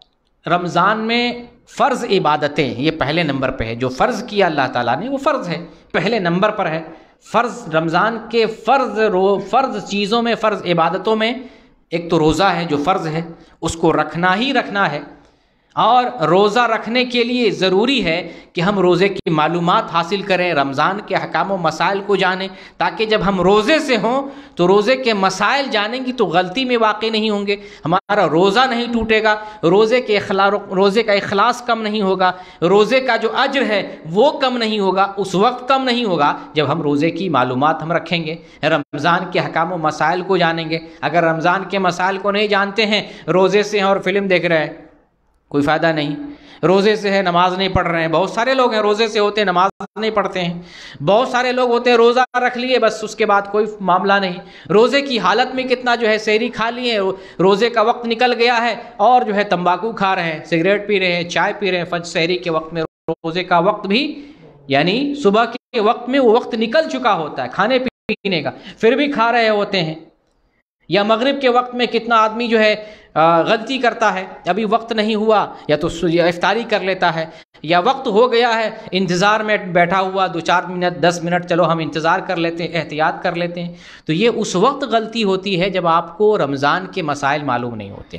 رمضان میں فرض عبادتیں، یہ پہلے نمبر پہ ہے. جو فرض کیا اللہ تعالیٰ نے وہ فرض ہے، پہلے نمبر پر ہے. فرض رمضان کے فرض رو فرض چیزوں میں، فرض عبادتوں میں ایک تو روزہ ہے جو فرض ہے، اس کو رکھنا ہی رکھنا ہے. اور روزہ رکھنے کے لیے ضروری ہے کہ ہم روزے کی معلومات حاصل کریں، رمضان کے احکام و مسائل کو جانیں، تاکہ جب ہم روزے سے ہوں تو روزے کے مسائل جانیں گی تو غلطی میں واقع نہیں ہوں گے، ہمارا روزہ نہیں ٹوٹے گا، روزے کے اخلاص روزے کا اخلاص کم نہیں ہوگا، روزے کا جو اجر ہے وہ کم نہیں ہوگا، اس وقت کم نہیں ہوگا جب ہم روزے کی معلومات ہم رکھیں گے، رمضان کے احکام و مسائل کو جانیں گے. اگر رمضان کے مسائل کو نہیں جانتے ہیں، روزے سے ہیں اور فلم دیکھ رہے ہیں، کوئی فائدہ نہیں. روزے سے ہے، نماز نہیں پڑھ رہے ہیں. بہت سارے لوگ ہیں روزے سے ہوتے ہیں، نماز نہیں پڑھتے ہیں. بہت سارے لوگ ہوتے ہیں روزہ رکھ لیے بس اس کے بعد کوئی معاملہ نہیں. روزے کی حالت میں کتنا جو ہے سحری کھا لیے، روزے کا وقت نکل گیا ہے اور جو ہے تمباکو کھا رہے ہیں، سگریٹ پی رہے ہیں، چائے پی رہے ہیں. فجر سحری کے وقت میں روزے کا وقت بھی، یعنی صبح کے وقت میں وہ وقت نکل چکا ہوتا ہے کھانے پینے کا، پھر بھی کھا رہے ہوتے ہیں. یا مغرب کے وقت میں کتنا آدمی جو ہے غلطی کرتا ہے، ابھی وقت نہیں ہوا یا تو افطاری کر لیتا ہے، یا وقت ہو گیا ہے انتظار میں بیٹھا ہوا، دو چار منٹ دس منٹ چلو ہم انتظار کر لیتے ہیں، احتیاط کر لیتے ہیں. تو یہ اس وقت غلطی ہوتی ہے جب آپ کو رمضان کے مسائل معلوم نہیں ہوتے.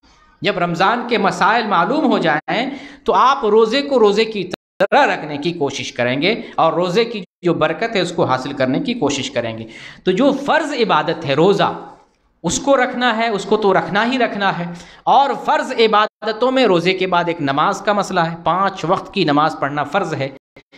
جب رمضان کے مسائل معلوم ہو جائیں تو آپ روزے کو روزے کی طرح رکھنے کی کوشش کریں گے اور روزے کی جو برکت ہے اس کو حاصل کرنے کی کوشش کریں گے. تو جو فرض عبادت ہے روزہ، اس کو رکھنا ہے، اس کو تو رکھنا ہی رکھنا ہے. اور فرض عبادتوں میں روزے کے بعد ایک نماز کا مسئلہ ہے، پانچ وقت کی نماز پڑھنا فرض ہے.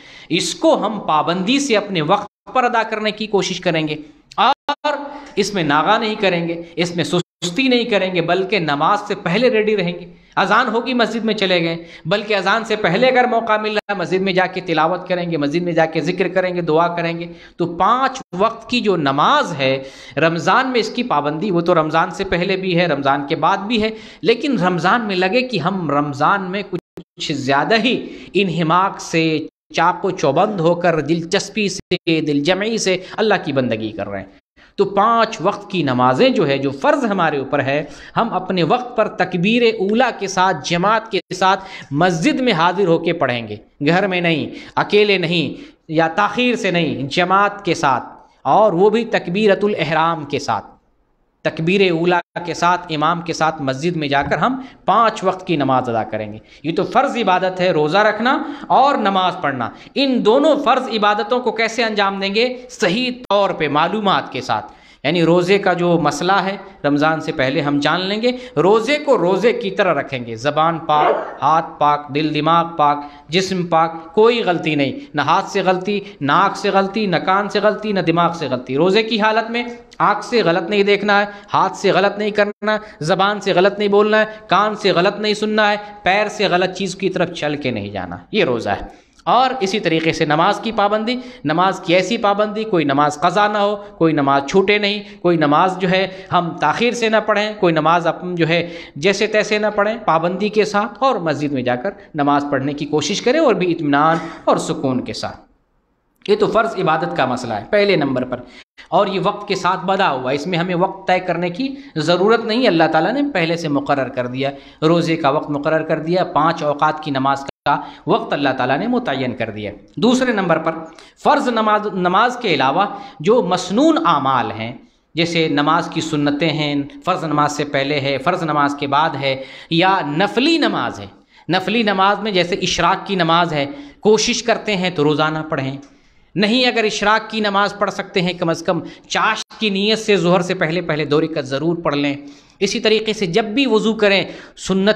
اس کو ہم پابندی سے اپنے وقت پر ادا کرنے کی کوشش کریں گے اور اس میں ناغہ نہیں کریں گے، اس میں سستی نہیں کریں گے، بلکہ نماز سے پہلے ریڈی رہیں گے. اذان ہوگی مسجد میں چلے گئے، بلکہ اذان سے پہلے اگر موقع مل رہا ہے مسجد میں جا کے تلاوت کریں گے، مسجد میں جا کے ذکر کریں گے، دعا کریں گے. تو پانچ وقت کی جو نماز ہے رمضان میں، اس کی پابندی وہ تو رمضان سے پہلے بھی ہے، رمضان کے بعد بھی ہے، لیکن رمضان میں لگے کہ ہم رمضان میں کچھ زیادہ ہی انہماک سے، چاق و چوبند ہو کر، دلچسپی سے، دل جمعی سے اللہ کی بندگی کر رہے ہیں. تو پانچ وقت کی نمازیں جو ہے، جو فرض ہمارے اوپر ہے، ہم اپنے وقت پر تکبیر اولیٰ کے ساتھ، جماعت کے ساتھ مسجد میں حاضر ہو کے پڑھیں گے، گھر میں نہیں، اکیلے نہیں، یا تاخیر سے نہیں، جماعت کے ساتھ، اور وہ بھی تکبیرۃ الاحرام کے ساتھ، تکبیر اولیٰ کے ساتھ، امام کے ساتھ مسجد میں جا کر ہم پانچ وقت کی نماز ادا کریں گے. یہ تو فرض عبادت ہے، روزہ رکھنا اور نماز پڑھنا. ان دونوں فرض عبادتوں کو کیسے انجام دیں گے؟ صحیح طور پہ معلومات کے ساتھ. یعنی روزے کا جو مسئلہ ہے رمضان سے پہلے ہم جان لیں گے، روزے کو روزے کی طرح رکھیں گے، زبان پاک، ہاتھ پاک، دل دماغ پاک، جسم پاک، کوئی غلطی نہیں، نہ ہاتھ سے غلطی، نہ آنکھ سے غلطی، نہ کان سے غلطی، نہ دماغ سے غلطی. روزے کی حالت میں آنکھ سے غلط نہیں دیکھنا ہے، ہاتھ سے غلط نہیں کرنا ہے، زبان سے غلط نہیں بولنا ہے، کان سے غلط نہیں سننا ہے، پیر سے غلط چیز کی طرف چل کے نہیں جانا. یہ روزہ ہے. اور اسی طریقے سے نماز کی پابندی، نماز کی ایسی پابندی، کوئی نماز قضا نہ ہو، کوئی نماز چھوٹے نہیں، کوئی نماز جو ہے ہم تاخیر سے نہ پڑھیں، کوئی نماز اپن جو ہے جیسے تیسے نہ پڑھیں، پابندی کے ساتھ، اور مسجد میں جا کر نماز پڑھنے کی کوشش کریں، اور بھی اطمینان اور سکون کے ساتھ. یہ تو فرض عبادت کا مسئلہ ہے پہلے نمبر پر، اور یہ وقت کے ساتھ بدا ہوا، اس میں ہمیں وقت طے کرنے کی ضرورت نہیں. اللہ تعالیٰ نے پہلے سے مقرر کر دیا، روزے کا وقت مقرر کر دیا، پانچ اوقات کی نماز کا وقت اللہ تعالیٰ نے متعین کر دیا. دوسرے نمبر پر فرض نماز نماز کے علاوہ جو مسنون اعمال ہیں، جیسے نماز کی سنتیں ہیں، فرض نماز سے پہلے ہے، فرض نماز کے بعد ہے، یا نفلی نماز ہے. نفلی نماز میں جیسے اشراق کی نماز ہے، کوشش کرتے ہیں تو روزانہ پڑھیں. نہیں اگر اشراق کی نماز پڑھ سکتے ہیں، کم از کم چاشت کی نیت سے ظہر سے پہلے پہلے دو رکعت ضرور پڑھ لیں. اسی طریقے سے جب بھی وضو کریں، سنت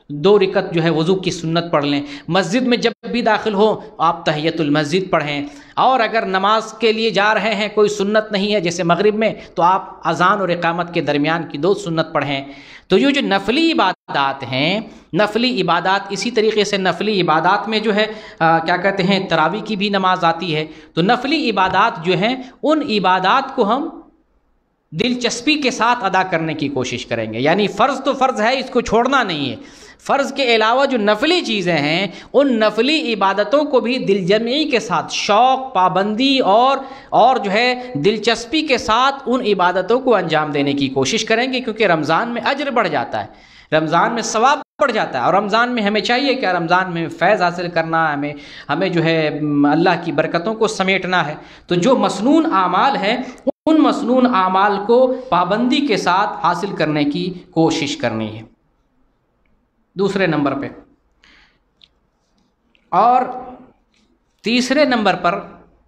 دو رکعت جو ہے وضو کی سنت پڑھ لیں، مسجد میں جب بھی داخل ہو آپ تحیۃ المسجد پڑھیں، اور اگر نماز کے لیے جا رہے ہیں کوئی سنت نہیں ہے جیسے مغرب میں تو آپ اذان اور اقامت کے درمیان کی دو سنت پڑھیں۔ تو یہ جو نفلی عبادات ہیں، نفلی عبادات اسی طریقے سے نفلی عبادات میں جو ہے آ, کیا کہتے ہیں تراویح کی بھی نماز آتی ہے، تو نفلی عبادات جو ہیں ان عبادات کو ہم دلچسپی کے ساتھ ادا کرنے کی کوشش کریں گے، یعنی فرض تو فرض ہے، اس کو چھوڑنا نہیں ہے، فرض کے علاوہ جو نفلی چیزیں ہیں ان نفلی عبادتوں کو بھی دل جمعی کے ساتھ، شوق، پابندی اور اور جو ہے دلچسپی کے ساتھ ان عبادتوں کو انجام دینے کی کوشش کریں گے، کیونکہ رمضان میں اجر بڑھ جاتا ہے، رمضان میں ثواب بڑھ جاتا ہے، اور رمضان میں ہمیں چاہیے کہ رمضان میں فیض حاصل کرنا، ہمیں ہمیں جو ہے اللہ کی برکتوں کو سمیٹنا ہے، تو جو مسنون اعمال ہیں ان مسنون اعمال کو پابندی کے ساتھ حاصل کرنے کی کوشش کرنی ہے۔ دوسرے نمبر پہ اور تیسرے نمبر پر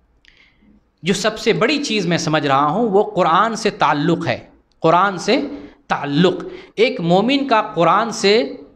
جو سب سے بڑی چیز میں سمجھ رہا ہوں وہ قرآن سے تعلق ہے، قرآن سے تعلق۔ ایک مومن کا قرآن سے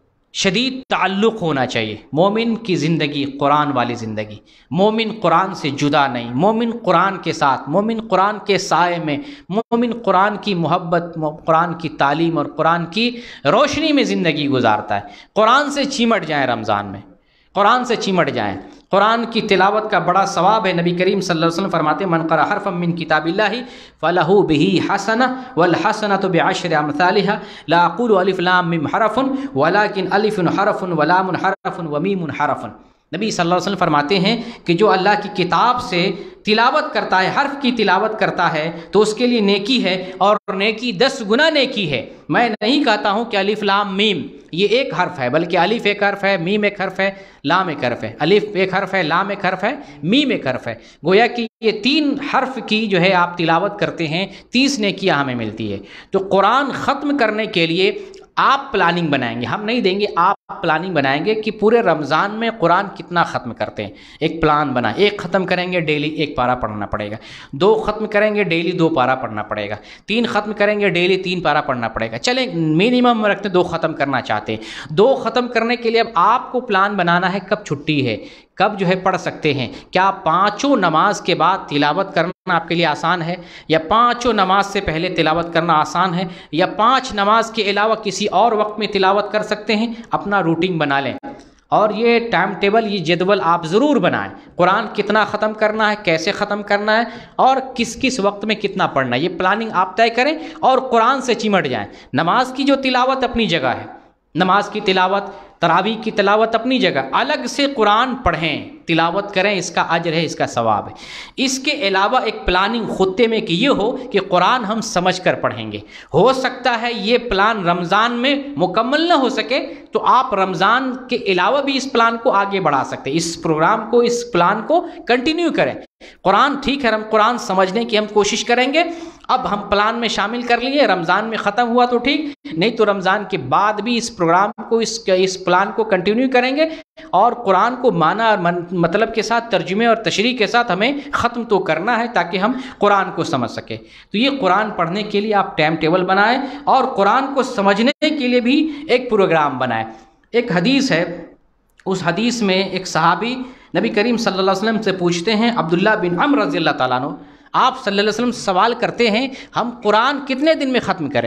شدید تعلق ہونا چاہیے، مومن کی زندگی قرآن والی زندگی، مومن قرآن سے جدا نہیں، مومن قرآن کے ساتھ، مومن قرآن کے سائے میں، مومن قرآن کی محبت، قرآن کی تعلیم اور قرآن کی روشنی میں زندگی گزارتا ہے۔ قرآن سے چمٹ جائیں، رمضان میں قرآن سے چمٹ جائیں، قرآن کی تلاوت کا بڑا ثواب ہے۔ نبی کریم صلی اللہ علیہ وسلم فرماتے ہیں من قرأ حرفا من کتاب اللہ فلہ بہ حسنہ والحسنۃ بعشر امثالها، لا اقول الف لام میم حرف ولکن الف حرف ولام حرف ومیم حرف۔ نبی صلی اللہ علیہ وسلم فرماتے ہیں کہ جو اللہ کی کتاب سے تلاوت کرتا ہے، حرف کی تلاوت کرتا ہے تو اس کے لیے نیکی ہے، اور نیکی دس گنا نیکی ہے۔ میں نہیں کہتا ہوں کہ الف لام میم یہ ایک حرف ہے، بلکہ الف ایک حرف ہے، میم ایک حرف ہے، لام ایک حرف ہے، الف ایک حرف ہے، لام ایک حرف ہے، میم ایک حرف ہے، گویا کہ یہ تین حرف کی جو ہے آپ تلاوت کرتے ہیں، تیس نیکیاں ہمیں ملتی ہے۔ تو قرآن ختم کرنے کے لیے آپ پلاننگ بنائیں گے، ہم نہیں دیں گے، آپ پلاننگ بنائیں گے کہ پورے رمضان میں قرآن کتنا ختم کرتے ہیں، ایک پلان بنائیں، ایک ختم کریں گے ڈیلی ایک پارہ پڑھنا پڑے گا، دو ختم کریں گے ڈیلی دو پارہ پڑھنا پڑے گا، تین ختم کریں گے ڈیلی تین پارہ پڑھنا پڑے گا، چلیں منیمم رکھتے دو ختم کرنا چاہتے ہیں۔ دو ختم کرنے کے لیے اب آپ کو پلان بنانا ہے کب چھٹی ہے، کب جو ہے پڑھ سکتے ہیں، کیا پانچوں نماز کے بعد تلاوت کرنا آپ کے لیے آسان ہے، یا پانچوں نماز سے پہلے تلاوت کرنا آسان ہے، یا پانچ نماز کے علاوہ کسی اور وقت میں تلاوت کر سکتے ہیں۔ اپنا روٹین بنا لیں، اور یہ ٹائم ٹیبل، یہ جدول آپ ضرور بنائیں، قرآن کتنا ختم کرنا ہے، کیسے ختم کرنا ہے، اور کس کس وقت میں کتنا پڑھنا ہے، یہ پلاننگ آپ طے کریں اور قرآن سے چمٹ جائیں۔ نماز کی جو تلاوت اپنی جگہ ہے، نماز کی تلاوت، تراویح کی تلاوت اپنی جگہ، الگ سے قرآن پڑھیں، تلاوت کریں، اس کا اجر ہے، اس کا ثواب ہے۔ اس کے علاوہ ایک پلاننگ خطے میں کہ یہ ہو کہ قرآن ہم سمجھ کر پڑھیں گے۔ ہو سکتا ہے یہ پلان رمضان میں مکمل نہ ہو سکے تو آپ رمضان کے علاوہ بھی اس پلان کو آگے بڑھا سکتے ہیں، اس پروگرام کو، اس پلان کو کنٹینیو کریں۔ قرآن ٹھیک ہے، ہم قرآن سمجھنے کی ہم کوشش کریں گے، اب ہم پلان میں شامل کر لیے، رمضان میں ختم ہوا تو ٹھیک، نہیں تو رمضان کے بعد بھی اس پروگرام کو، اس اس پلان کو کنٹینیو کریں گے، اور قرآن کو معنی اور مطلب کے ساتھ، ترجمے اور تشریح کے ساتھ ہمیں ختم تو کرنا ہے تاکہ ہم قرآن کو سمجھ سکیں۔ تو یہ قرآن پڑھنے کے لیے آپ ٹائم ٹیبل بنائیں، اور قرآن کو سمجھنے کے لیے بھی ایک پروگرام بنائیں۔ ایک حدیث ہے، اس حدیث میں ایک صحابی نبی کریم صلی اللہ علیہ وسلم سے پوچھتے ہیں، عبداللہ بن عمر رضی اللہ تعالیٰ عنہ، آپ صلی اللہ علیہ وسلم سوال کرتے ہیں ہم قرآن کتنے دن میں ختم کریں؟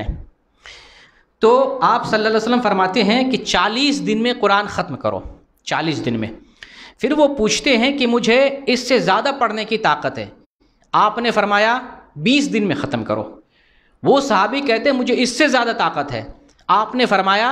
تو آپ صلی اللہ علیہ وسلم فرماتے ہیں کہ چالیس دن میں قرآن ختم کرو، چالیس دن میں۔ پھر وہ پوچھتے ہیں کہ مجھے اس سے زیادہ پڑھنے کی طاقت ہے، آپ نے فرمایا بیس دن میں ختم کرو۔ وہ صحابی کہتے ہیں مجھے اس سے زیادہ طاقت ہے، آپ نے فرمایا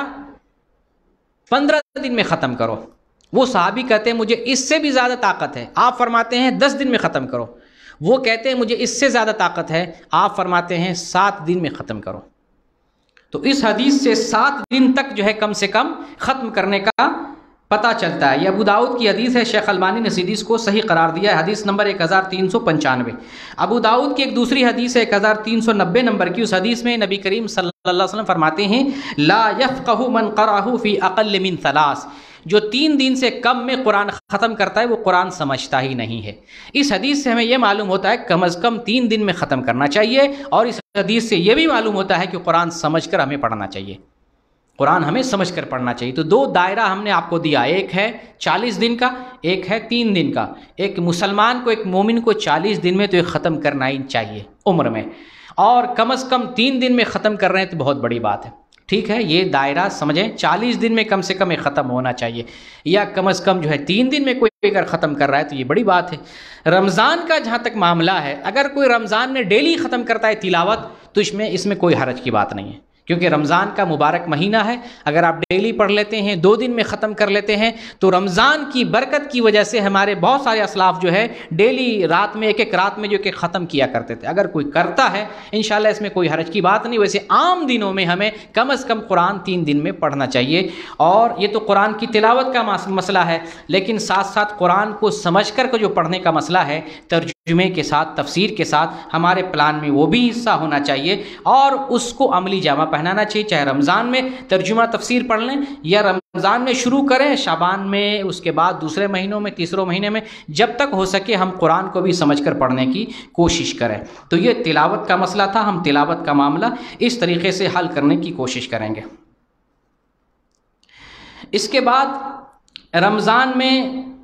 پندرہ دن میں ختم کرو۔ وہ صحابی کہتے ہیں مجھے اس سے بھی زیادہ طاقت ہے، آپ فرماتے ہیں دس دن میں ختم کرو۔ وہ کہتے ہیں مجھے اس سے زیادہ طاقت ہے، آپ فرماتے ہیں سات دن میں ختم کرو۔ تو اس حدیث سے سات دن تک جو ہے کم سے کم ختم کرنے کا پتہ چلتا ہے۔ یہ ابو داؤد کی حدیث ہے، شیخ البانی نے اس حدیث کو صحیح قرار دیا ہے، حدیث نمبر ایک ہزار تین سو پنچانوے۔ ابو داؤد کی ایک دوسری حدیث ہے ایک ہزار تین سو نبے نمبر کی، اس حدیث میں نبی کریم صلی اللہ علیہ وسلم فرماتے ہیں لا یفقہ من قرأہ فی اقل من ثلاث، جو تین دن سے کم میں قرآن ختم کرتا ہے وہ قرآن سمجھتا ہی نہیں ہے۔ اس حدیث سے ہمیں یہ معلوم ہوتا ہے کم از کم تین دن میں ختم کرنا چاہیے، اور اس حدیث سے یہ بھی معلوم ہوتا ہے کہ قرآن سمجھ کر ہمیں پڑھنا چاہیے۔ قرآن ہمیں سمجھ کر پڑھنا چاہیے۔ تو دو دائرہ ہم نے آپ کو دیا، ایک ہے چالیس دن کا، ایک ہے تین دن کا۔ ایک مسلمان کو، ایک مومن کو چالیس دن میں تو یہ ختم کرنا ہی چاہیے عمر میں، اور کم از کم تین دن میں ختم کر رہے ہیں تو بہت بڑی بات ہے۔ ٹھیک ہے، یہ دائرہ سمجھیں، چالیس دن میں کم سے کم یہ ختم ہونا چاہیے، یا کم از کم جو ہے تین دن میں کوئی اگر ختم کر رہا ہے تو یہ بڑی بات ہے۔ رمضان کا جہاں تک معاملہ ہے، اگر کوئی رمضان میں ڈیلی ختم کرتا ہے تلاوت تو اس میں اس میں کوئی حرج کی بات نہیں ہے، کیونکہ رمضان کا مبارک مہینہ ہے۔ اگر آپ ڈیلی پڑھ لیتے ہیں، دو دن میں ختم کر لیتے ہیں، تو رمضان کی برکت کی وجہ سے ہمارے بہت سارے اسلاف جو ہے ڈیلی رات میں ایک ایک رات میں جو کہ ختم کیا کرتے تھے۔ اگر کوئی کرتا ہے انشاءاللہ اس میں کوئی حرج کی بات نہیں۔ ویسے عام دنوں میں ہمیں کم از کم قرآن تین دن میں پڑھنا چاہیے، اور یہ تو قرآن کی تلاوت کا مسئلہ ہے، لیکن ساتھ ساتھ قرآن کو سمجھ کر کے جو پڑھنے کا مسئلہ ہے، ترجمے کے ساتھ، تفسیر کے ساتھ، ہمارے پلان میں وہ بھی حصہ ہونا چاہیے، اور اس کو عملی جامہ پہنانا چاہیے۔ چاہے رمضان میں ترجمہ تفسیر پڑھ لیں، یا رمضان میں شروع کریں، شعبان میں، اس کے بعد دوسرے مہینوں میں، تیسروں مہینے میں، جب تک ہو سکے ہم قرآن کو بھی سمجھ کر پڑھنے کی کوشش کریں۔ تو یہ تلاوت کا مسئلہ تھا، ہم تلاوت کا معاملہ اس طریقے سے حل کرنے کی کوشش کریں گے۔ اس کے بعد رمضان میں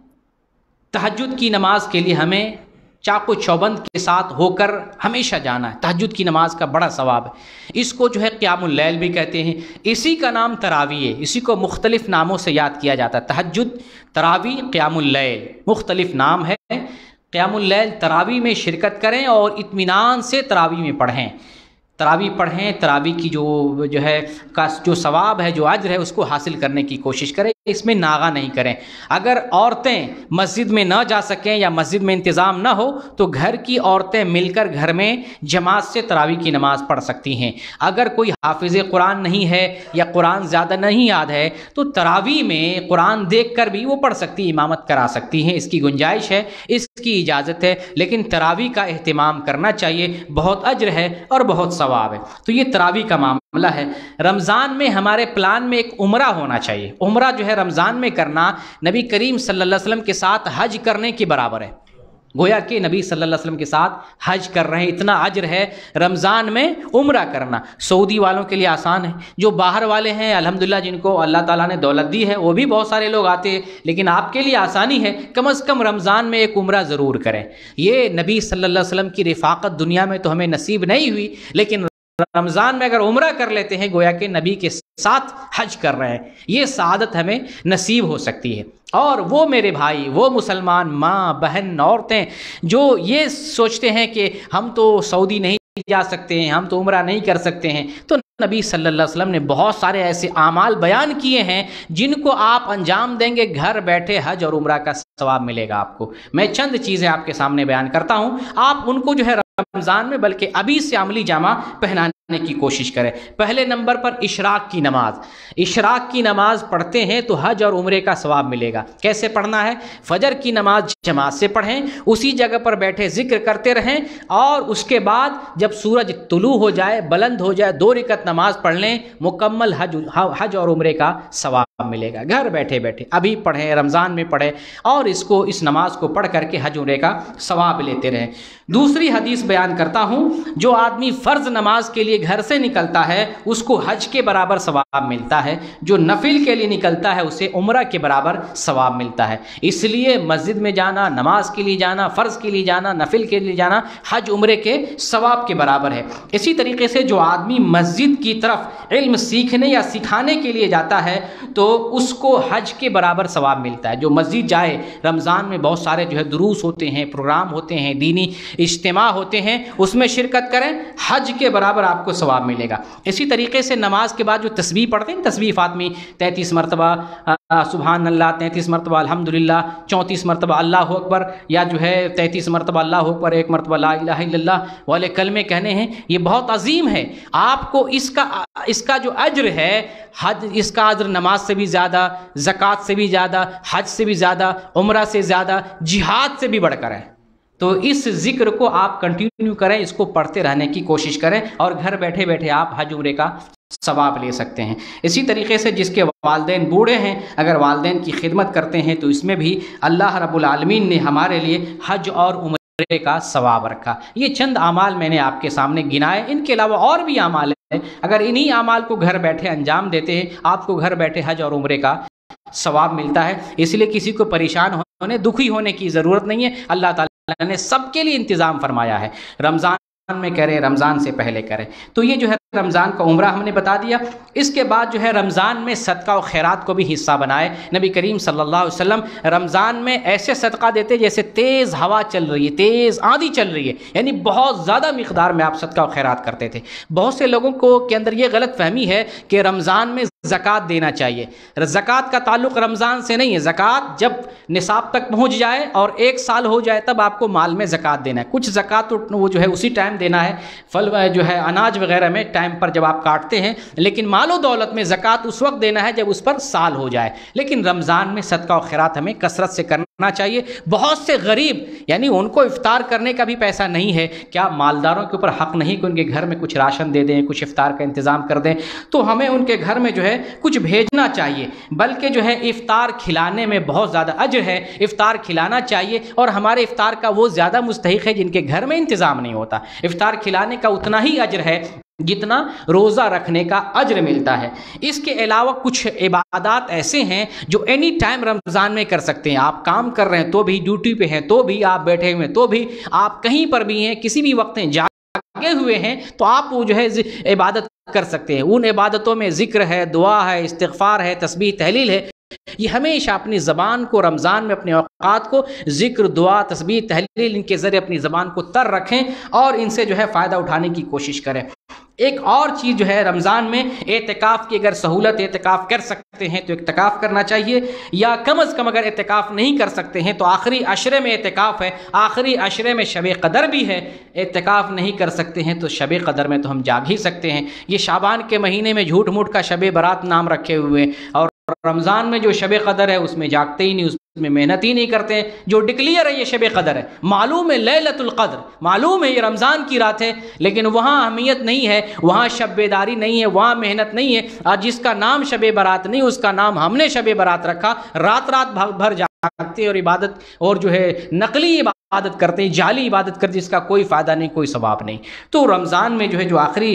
تہجد کی نماز کے لیے ہمیں چاق و چوبند کے ساتھ ہو کر ہمیشہ جانا ہے۔ تہجد کی نماز کا بڑا ثواب ہے، اس کو جو ہے قیام اللیل بھی کہتے ہیں، اسی کا نام تراویح ہے، اسی کو مختلف ناموں سے یاد کیا جاتا ہے۔ تہجد، تراویح، قیام اللیل مختلف نام ہے۔ قیام اللیل، تراویح میں شرکت کریں اور اطمینان سے تراویح میں پڑھیں، تراویح پڑھیں، تراویح کی جو جو ہے کا جو ثواب ہے، جو اجر ہے، اس کو حاصل کرنے کی کوشش کریں، اس میں ناغہ نہیں کریں۔ اگر عورتیں مسجد میں نہ جا سکیں یا مسجد میں انتظام نہ ہو تو گھر کی عورتیں مل کر گھر میں جماعت سے تراویح کی نماز پڑھ سکتی ہیں۔ اگر کوئی حافظ قرآن نہیں ہے یا قرآن زیادہ نہیں یاد ہے تو تراویح میں قرآن دیکھ کر بھی وہ پڑھ سکتی، امامت کرا سکتی ہیں، اس کی گنجائش ہے، اس کی اجازت ہے، لیکن تراویح کا اہتمام کرنا چاہیے، بہت اجر ہے اور بہت ثواب ہے۔ تو یہ تراویح کا معاملہ ہے۔ رمضان میں ہمارے پلان میں ایک عمرہ ہونا چاہیے۔ عمرہ جو ہے رمضان میں کرنا نبی کریم صلی اللہ علیہ وسلم کے ساتھ حج کرنے کے برابر ہے، گویا کہ نبی صلی اللہ علیہ وسلم کے ساتھ حج کر رہے ہیں، اتنا اجر ہے رمضان میں عمرہ کرنا۔ سعودی والوں کے لیے آسان ہے، جو باہر والے ہیں الحمدللہ جن کو اللہ تعالیٰ نے دولت دی ہے وہ بھی بہت سارے لوگ آتے ہیں، لیکن آپ کے لیے آسانی ہے، کم از کم رمضان میں ایک عمرہ ضرور کریں۔ یہ نبی صلی اللہ علیہ وسلم کی رفاقت دنیا میں تو ہمیں نصیب نہیں ہوئی، لیکن رمضان میں اگر عمرہ کر لیتے ہیں گویا کہ نبی کے ساتھ حج کر رہے ہیں، یہ سعادت ہمیں نصیب ہو سکتی ہے۔ اور وہ میرے بھائی، وہ مسلمان ماں بہن عورتیں جو یہ سوچتے ہیں کہ ہم تو سعودی نہیں جا سکتے ہیں، ہم تو عمرہ نہیں کر سکتے ہیں، تو نبی صلی اللہ علیہ وسلم نے بہت سارے ایسے اعمال بیان کیے ہیں جن کو آپ انجام دیں گے، گھر بیٹھے حج اور عمرہ کا ثواب ملے گا آپ کو۔ میں چند چیزیں آپ کے سامنے بیان کرتا ہوں، آپ ان کو جو ہے رمضان میں بلکہ ابھی سے عملی جامہ پہنانے کی کوشش کریں۔ پہلے نمبر پر اشراق کی نماز۔ اشراق کی نماز پڑھتے ہیں تو حج اور عمرے کا ثواب ملے گا۔ کیسے پڑھنا ہے؟ فجر کی نماز جماعت سے پڑھیں، اسی جگہ پر بیٹھے ذکر کرتے رہیں، اور اس کے بعد جب سورج طلوع ہو جائے، بلند ہو جائے، دو رکعت نماز پڑھ لیں، مکمل حج حج اور عمرے کا ثواب ملے گا۔ گھر بیٹھے بیٹھے ابھی پڑھیں، رمضان میں پڑھیں، اور اس کو اس نماز کو پڑھ کر کے حج عمرے کا ثواب لیتے رہیں۔ دوسری حدیث بیان کرتا ہوں، جو آدمی فرض نماز کے لیے گھر سے نکلتا ہے اس کو حج کے برابر ثواب ملتا ہے، جو نفل کے لیے نکلتا ہے اسے عمرہ کے برابر ثواب ملتا ہے۔ اس لیے مسجد میں جانا، نماز کے لیے جانا، فرض کے لیے جانا، نفل کے لیے جانا حج عمرے کے ثواب کے برابر ہے۔ اسی طریقے سے جو آدمی مسجد کی طرف علم سیکھنے یا سکھانے کے لیے جاتا ہے تو اس کو حج کے برابر ثواب ملتا ہے۔ جو مسجد جائے، رمضان میں بہت سارے جو ہے دروس ہوتے ہیں، پروگرام ہوتے ہیں، دینی اجتماع ہوتے ہیں، اس میں شرکت کریں، حج کے برابر آپ کو ثواب ملے گا۔ اسی طریقے سے نماز کے بعد جو تسبیح پڑھتے ہیں، تسبیح فاطمی تینتیس مرتبہ سبحان اللہ، تینتیس مرتبہ الحمدللہ، چونتیس مرتبہ اللہ اکبر، یا جو ہے تینتیس مرتبہ اللہ اکبر، ایک مرتبہ لا الہ الا اللہ والے کلمے کہنے ہیں، یہ بہت عظیم ہے۔ آپ کو اس کا اس کا جو اجر ہے، حج اس کا اجر نماز سے بھی زیادہ، زکوٰۃ سے بھی زیادہ، حج سے بھی زیادہ، عمرہ سے زیادہ، جہاد سے بھی بڑھ کر ہے۔ تو اس ذکر کو آپ کنٹینیو کریں، اس کو پڑھتے رہنے کی کوشش کریں، اور گھر بیٹھے بیٹھے آپ حج عمرے کا ثواب لے سکتے ہیں۔ اسی طریقے سے جس کے والدین بوڑھے ہیں، اگر والدین کی خدمت کرتے ہیں تو اس میں بھی اللہ رب العالمین نے ہمارے لیے حج اور عمرے کا ثواب رکھا۔ یہ چند اعمال میں نے آپ کے سامنے گنائے، ان کے علاوہ اور بھی اعمال اگر انہی اعمال کو گھر بیٹھے انجام دیتے ہیں آپ کو گھر بیٹھے حج اور عمرے کا ثواب ملتا ہے. اس لیے کسی کو پریشان ہونے دکھی ہونے کی ضرورت نہیں ہے. اللہ تعالیٰ نے سب کے لیے انتظام فرمایا ہے. رمضان میں کریں, رمضان سے پہلے کریں. تو یہ جو ہے رمضان کا عمرہ ہم نے بتا دیا. اس کے بعد جو ہے رمضان میں صدقہ و خیرات کو بھی حصہ بنائے. نبی کریم صلی اللہ علیہ وسلم رمضان میں ایسے صدقہ دیتے جیسے تیز ہوا چل رہی ہے, تیز آندھی چل رہی ہے, یعنی بہت زیادہ مقدار میں آپ صدقہ و خیرات کرتے تھے. بہت سے لوگوں کو کے اندر یہ غلط فہمی ہے کہ رمضان میں زکوٰۃ دینا چاہیے. زکوٰۃ کا تعلق رمضان سے نہیں ہے. زکوٰۃ جب نصاب تک پہنچ جائے اور ایک سال ہو جائے تب آپ کو مال میں زکوٰۃ دینا ہے. کچھ زکوٰۃ وہ جو ہے اسی ٹائم دینا ہے, پھل جو ہے اناج وغیرہ میں ٹائم پر جب آپ کاٹتے ہیں, لیکن مال و دولت میں زکوٰۃ اس وقت دینا ہے جب اس پر سال ہو جائے. لیکن رمضان میں صدقہ و خیرات ہمیں کثرت سے کرنا چاہیے. بہت سے غریب یعنی ان کو افطار کرنے کا بھی پیسہ نہیں ہے, کیا مالداروں کے اوپر حق نہیں کہ ان کے گھر میں کچھ راشن دے دیں, کچھ افطار کا انتظام کر دیں؟ تو ہمیں ان کے گھر میں جو ہے کچھ بھیجنا چاہیے. بلکہ جو ہے افطار کھلانے میں بہت زیادہ اجر ہے, افطار کھلانا چاہیے. اور ہمارے افطار کا وہ زیادہ مستحق ہے جن کے گھر میں انتظام نہیں ہوتا. افطار کھلانے کا اتنا ہی اجر ہے جتنا روزہ رکھنے کا اجر ملتا ہے. اس کے علاوہ کچھ عبادات ایسے ہیں جو اینی ٹائم رمضان میں کر سکتے ہیں. آپ کام کر رہے ہیں تو بھی, ڈیوٹی پہ ہیں تو بھی, آپ بیٹھے ہوئے تو بھی, آپ کہیں پر بھی ہیں, کسی بھی وقت ہیں, جاگے ہوئے ہیں, تو آپ وہ جو ہے عبادت کر سکتے ہیں. ان عبادتوں میں ذکر ہے, دعا ہے, استغفار ہے, تسبیح تحلیل ہے. یہ ہمیشہ اپنی زبان کو رمضان میں اپنے اوقات کو ذکر, دعا, تسبیح, تحلیل ان کے ذریعے اپنی زبان کو تر رکھیں اور ان سے جو ہے فائدہ اٹھانے کی کوشش کریں. ایک اور چیز جو ہے رمضان میں اعتکاف کی اگر سہولت اعتکاف کر سکتے ہیں تو اعتکاف کرنا چاہیے, یا کم از کم اگر اعتکاف نہیں کر سکتے ہیں تو آخری عشرے میں اعتکاف ہے, آخری عشرے میں شب قدر بھی ہے. اعتکاف نہیں کر سکتے ہیں تو شب قدر میں تو ہم جاگ ہی سکتے ہیں. یہ شعبان کے مہینے میں جھوٹ موٹ کا شب برات نام رکھے ہوئے ہیں, اور رمضان میں جو شب قدر ہے اس میں جاگتے ہی نہیں, اس میں محنت ہی نہیں کرتے ہیں. جو ڈکلیئر ہے یہ شب قدر ہے, معلوم ہے لیلۃ القدر, معلوم ہے یہ رمضان کی رات ہے, لیکن وہاں اہمیت نہیں ہے, وہاں شب بیداری نہیں ہے, وہاں محنت نہیں ہے. اور جس کا نام شب برات نہیں اس کا نام ہم نے شب برات رکھا. رات رات بھر جاگتے اور عبادت اور جو ہے نقلی عبادت کرتے ہیں, جعلی عبادت کرتے, جس کا کوئی فائدہ نہیں, کوئی ثواب نہیں. تو رمضان میں جو ہے جو آخری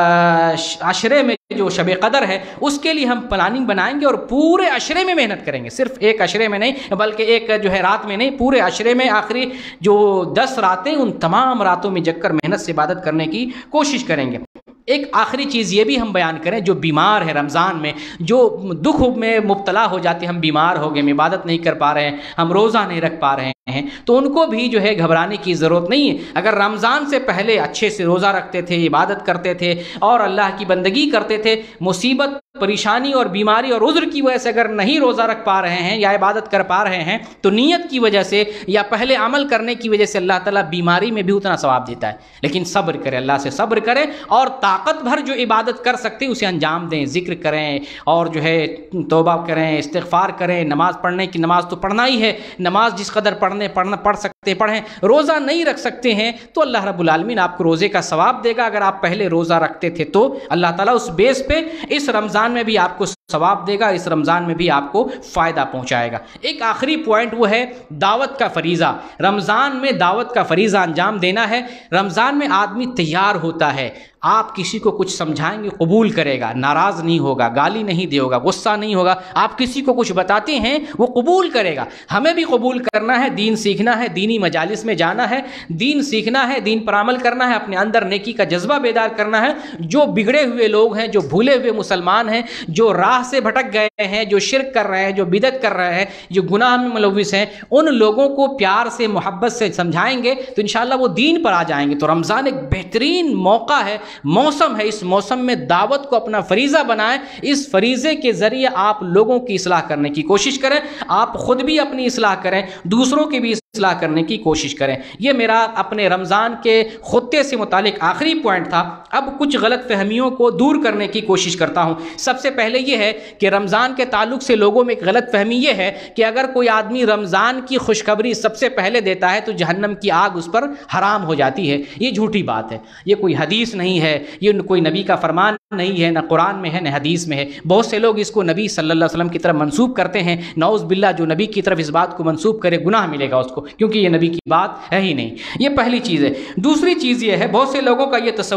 عشرے میں جو شب قدر ہے اس کے لیے ہم پلاننگ بنائیں گے اور پورے عشرے میں محنت کریں گے. صرف ایک عشرے میں نہیں بلکہ ایک جو ہے رات میں نہیں, پورے عشرے میں آخری جو دس راتیں ان تمام راتوں میں جگ کر محنت سے عبادت کرنے کی کوشش کریں گے. ایک آخری چیز یہ بھی ہم بیان کریں, جو بیمار ہے رمضان میں, جو دکھ میں مبتلا ہو جاتے ہیں, ہم بیمار ہو گئے, ہم عبادت نہیں کر پا رہے ہیں, ہم روزہ نہیں رکھ پا رہے ہیں, تو ان کو بھی جو ہے گھبرانے کی ضرورت نہیں ہے. اگر رمضان سے پہلے اچھے سے روزہ رکھتے تھے, عبادت کرتے تھے اور اللہ کی بندگی کرتے تھے, مصیبت, پریشانی اور بیماری اور عذر کی وجہ سے اگر نہیں روزہ رکھ پا رہے ہیں یا عبادت کر پا رہے ہیں, تو نیت کی وجہ سے یا پہلے عمل کرنے کی وجہ سے اللہ تعالیٰ بیماری میں بھی اتنا ثواب دیتا ہے. لیکن صبر کریں, اللہ سے صبر کریں اور طاقت بھر جو عبادت کر سکتے ہیں اسے انجام دیں. ذکر کریں اور جو ہے توبہ کریں, استغفار کریں. نماز پڑھنے کی نماز تو پڑھنا ہی ہے, نماز جس قدر پڑھنے پڑھنا پڑھ سکتے پڑھیں. روزہ نہیں رکھ سکتے ہیں تو اللہ رب العالمین آپ کو روزے کا ثواب دے گا. اگر آپ پہلے روزہ رکھتے تھے تو اللہ تعالیٰ اس بیس پہ اس رمضان میں بھی آپ کو ثواب دے گا, اس رمضان میں بھی آپ کو فائدہ پہنچائے گا. ایک آخری پوائنٹ وہ ہے دعوت کا فریضہ. رمضان میں دعوت کا فریضہ انجام دینا ہے. رمضان میں آدمی تیار ہوتا ہے, آپ کسی کو کچھ سمجھائیں گے قبول کرے گا, ناراض نہیں ہوگا, گالی نہیں دے ہوگا, غصہ نہیں ہوگا. آپ کسی کو کچھ بتاتے ہیں وہ قبول کرے گا. ہمیں بھی قبول کرنا ہے, دین سیکھنا ہے, دینی مجالس میں جانا ہے, دین سیکھنا ہے, دین پر عمل کرنا ہے, اپنے اندر نیکی کا جذبہ بیدار کرنا ہے. جو بگڑے ہوئے لوگ ہیں, جو بھولے ہوئے مسلمان ہیں, جو راہ سے بھٹک گئے ہیں, جو شرک کر رہے ہیں, جو بدعت کر رہے ہیں, جو گناہ میں ملوث ہیں, ان لوگوں کو پیار سے محبت سے سمجھائیں گے تو انشاءاللہ وہ دین پر آ جائیں گے. تو رمضان ایک بہترین موقع ہے, موسم ہے. اس موسم میں دعوت کو اپنا فریضہ بنائیں. اس فریضے کے ذریعے آپ لوگوں کی اصلاح کرنے کی کوشش کریں, آپ خود بھی اپنی اصلاح کریں, دوسروں کی بھی اصلاح کرنے کی کوشش کریں. یہ میرا اپنے رمضان کے خطے سے متعلق آخری پوائنٹ تھا. اب کچھ غلط فہمیوں کو دور کرنے کی کوشش کرتا ہوں. سب سے پہلے یہ ہے کہ رمضان کے تعلق سے لوگوں میں ایک غلط فہمی یہ ہے کہ اگر کوئی آدمی رمضان کی خوشخبری سب سے پہلے دیتا ہے تو جہنم کی آگ اس پر حرام ہو جاتی ہے. یہ جھوٹی بات ہے, یہ کوئی حدیث نہیں ہے, یہ کوئی نبی کا فرمان نہیں ہے, نہ قرآن میں ہے نہ حدیث میں ہے. بہت سے لوگ اس کو نبی صلی اللہ علیہ وسلم کی طرف منسوب کرتے ہیں. نعوذ باللہ, جو نبی کی طرف اس بات کو منسوب کرے گناہ ملے گا اس کو, کیونکہ یہ نبی کی بات ہے ہی نہیں. یہ پہلی چیز ہے. دوسری چیز یہ ہے, بہت سے لوگوں کا یہ تصور ہے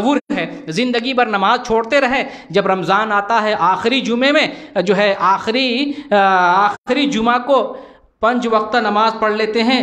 ہے زندگی بھر نماز چھوڑتے رہے، جب رمضان آتا ہے آخری جمعے میں جو ہے آخری آخری جمعہ کو پنج وقتہ نماز پڑھ لیتے ہیں،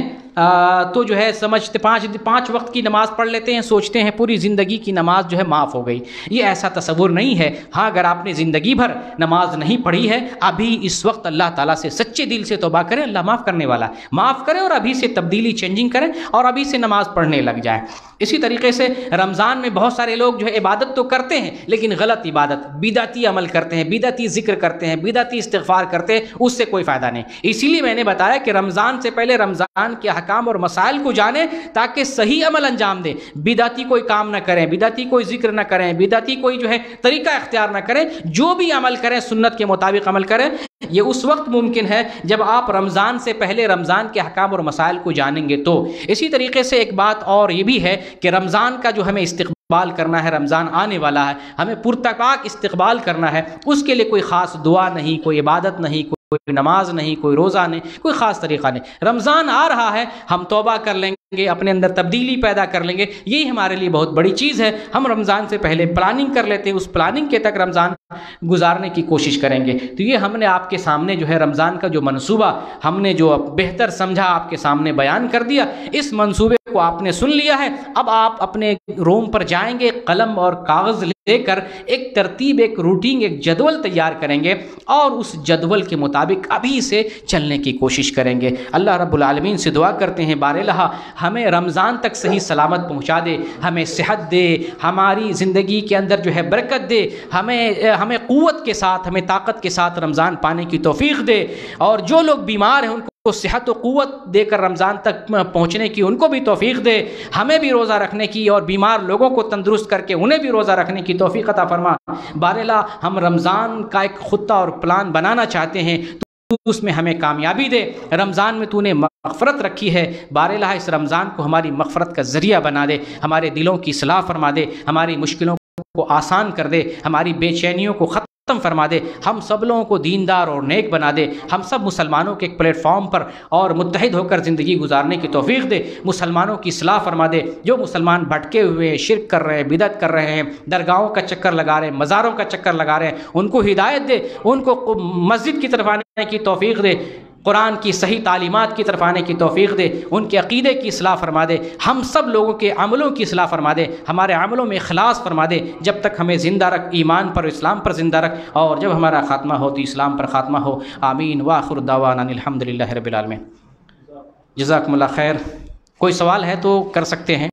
تو جو ہے سمجھتے پانچ پانچ وقت کی نماز پڑھ لیتے ہیں، سوچتے ہیں پوری زندگی کی نماز جو ہے معاف ہو گئی۔ یہ ایسا تصور نہیں ہے۔ ہاں اگر آپ نے زندگی بھر نماز نہیں پڑھی ہے، ابھی اس وقت اللہ تعالیٰ سے سچے دل سے توبہ کریں، اللہ معاف کرنے والا ہے، معاف کریں اور ابھی سے تبدیلی چینجنگ کریں اور ابھی سے نماز پڑھنے لگ جائیں۔ اسی طریقے سے رمضان میں بہت سارے لوگ جو ہے عبادت تو کرتے ہیں لیکن غلط عبادت، بدعتی عمل کرتے ہیں، بدعتی ذکر کرتے ہیں، بدعتی استغفار کرتے ہیں، اس سے کوئی فائدہ نہیں۔ اسی لیے میں نے بتایا کہ رمضان سے پہلے رمضان کے احکام اور مسائل کو جانیں تاکہ صحیح عمل انجام دیں، بدعتی کوئی کام نہ کریں، بدعتی کوئی ذکر نہ کریں، بدعتی کوئی جو ہے طریقہ اختیار نہ کریں، جو بھی عمل کریں سنت کے مطابق عمل کریں۔ یہ اس وقت ممکن ہے جب آپ رمضان سے پہلے رمضان کے احکام اور مسائل کو جانیں گے تو۔ اسی طریقے سے ایک بات اور یہ بھی ہے کہ رمضان کا جو ہمیں استقبال کرنا ہے، رمضان آنے والا ہے، ہمیں پرتپاک استقبال کرنا ہے، اس کے لیے کوئی خاص دعا نہیں، کوئی عبادت نہیں، کوئی نماز نہیں، کوئی روزہ نہیں، کوئی خاص طریقہ نہیں۔ رمضان آ رہا ہے، ہم توبہ کر لیں گے، اپنے اندر تبدیلی پیدا کر لیں گے، یہی ہمارے لیے بہت بڑی چیز ہے۔ ہم رمضان سے پہلے پلاننگ کر لیتے ہیں، اس پلاننگ کے تک رمضان گزارنے کی کوشش کریں گے۔ تو یہ ہم نے آپ کے سامنے جو ہے رمضان کا جو منصوبہ ہم نے جو بہتر سمجھا آپ کے سامنے بیان کر دیا، اس منصوبے کو آپ نے سن لیا ہے۔ اب آپ اپنے روم پر جائیں گے، قلم اور کاغذ لے کر ایک ترتیب، ایک روٹین، ایک جدول تیار کریں گے اور اس جدول کے مطابق ابھی سے چلنے کی کوشش کریں گے۔ اللہ رب العالمین سے دعا کرتے ہیں بار الہ ہمیں رمضان تک صحیح سلامت پہنچا دے، ہمیں صحت دے، ہماری زندگی کے اندر جو ہے برکت دے، ہمیں ہمیں قوت کے ساتھ، ہمیں طاقت کے ساتھ رمضان پانے کی توفیق دے، اور جو لوگ بیمار ہیں ان کو صحت و قوت دے کر رمضان تک پہنچنے کی ان کو بھی توفیق دے، ہمیں بھی روزہ رکھنے کی اور بیمار لوگوں کو تندرست کر کے انہیں بھی روزہ رکھنے کی توفیق عطا فرما۔ باراللہ ہم رمضان کا ایک خطہ اور پلان بنانا چاہتے ہیں، تو اس میں ہمیں کامیابی دے۔ رمضان میں تو نے مغفرت رکھی ہے، باراللہ اس رمضان کو ہماری مغفرت کا ذریعہ بنا دے، ہمارے دلوں کی اصلاح فرما دے، ہماری مشکلوں کو آسان کر دے، ہماری بے چینیوں کو ختم فرما دے، ہم سب لوگوں کو دیندار اور نیک بنا دے، ہم سب مسلمانوں کے ایک پلیٹ فارم پر اور متحد ہو کر زندگی گزارنے کی توفیق دے، مسلمانوں کی اصلاح فرما دے۔ جو مسلمان بھٹکے ہوئے شرک کر رہے ہیں، بدعت کر رہے ہیں، درگاہوں کا چکر لگا رہے ہیں، مزاروں کا چکر لگا رہے ہیں، ان کو ہدایت دے، ان کو مسجد کی طرف آنے کی توفیق دے، قرآن کی صحیح تعلیمات کی طرف آنے کی توفیق دے، ان کے عقیدے کی اصلاح فرما دے، ہم سب لوگوں کے عملوں کی اصلاح فرما دے، ہمارے عملوں میں اخلاص فرما دے، جب تک ہمیں زندہ رکھ، ایمان پر اسلام پر زندہ رکھ، اور جب ہمارا خاتمہ ہو تو اسلام پر خاتمہ ہو۔ آمین وآخر دعوانا الحمدللہ رب العالمین۔ جزاکم اللہ خیر۔ کوئی سوال ہے تو کر سکتے ہیں۔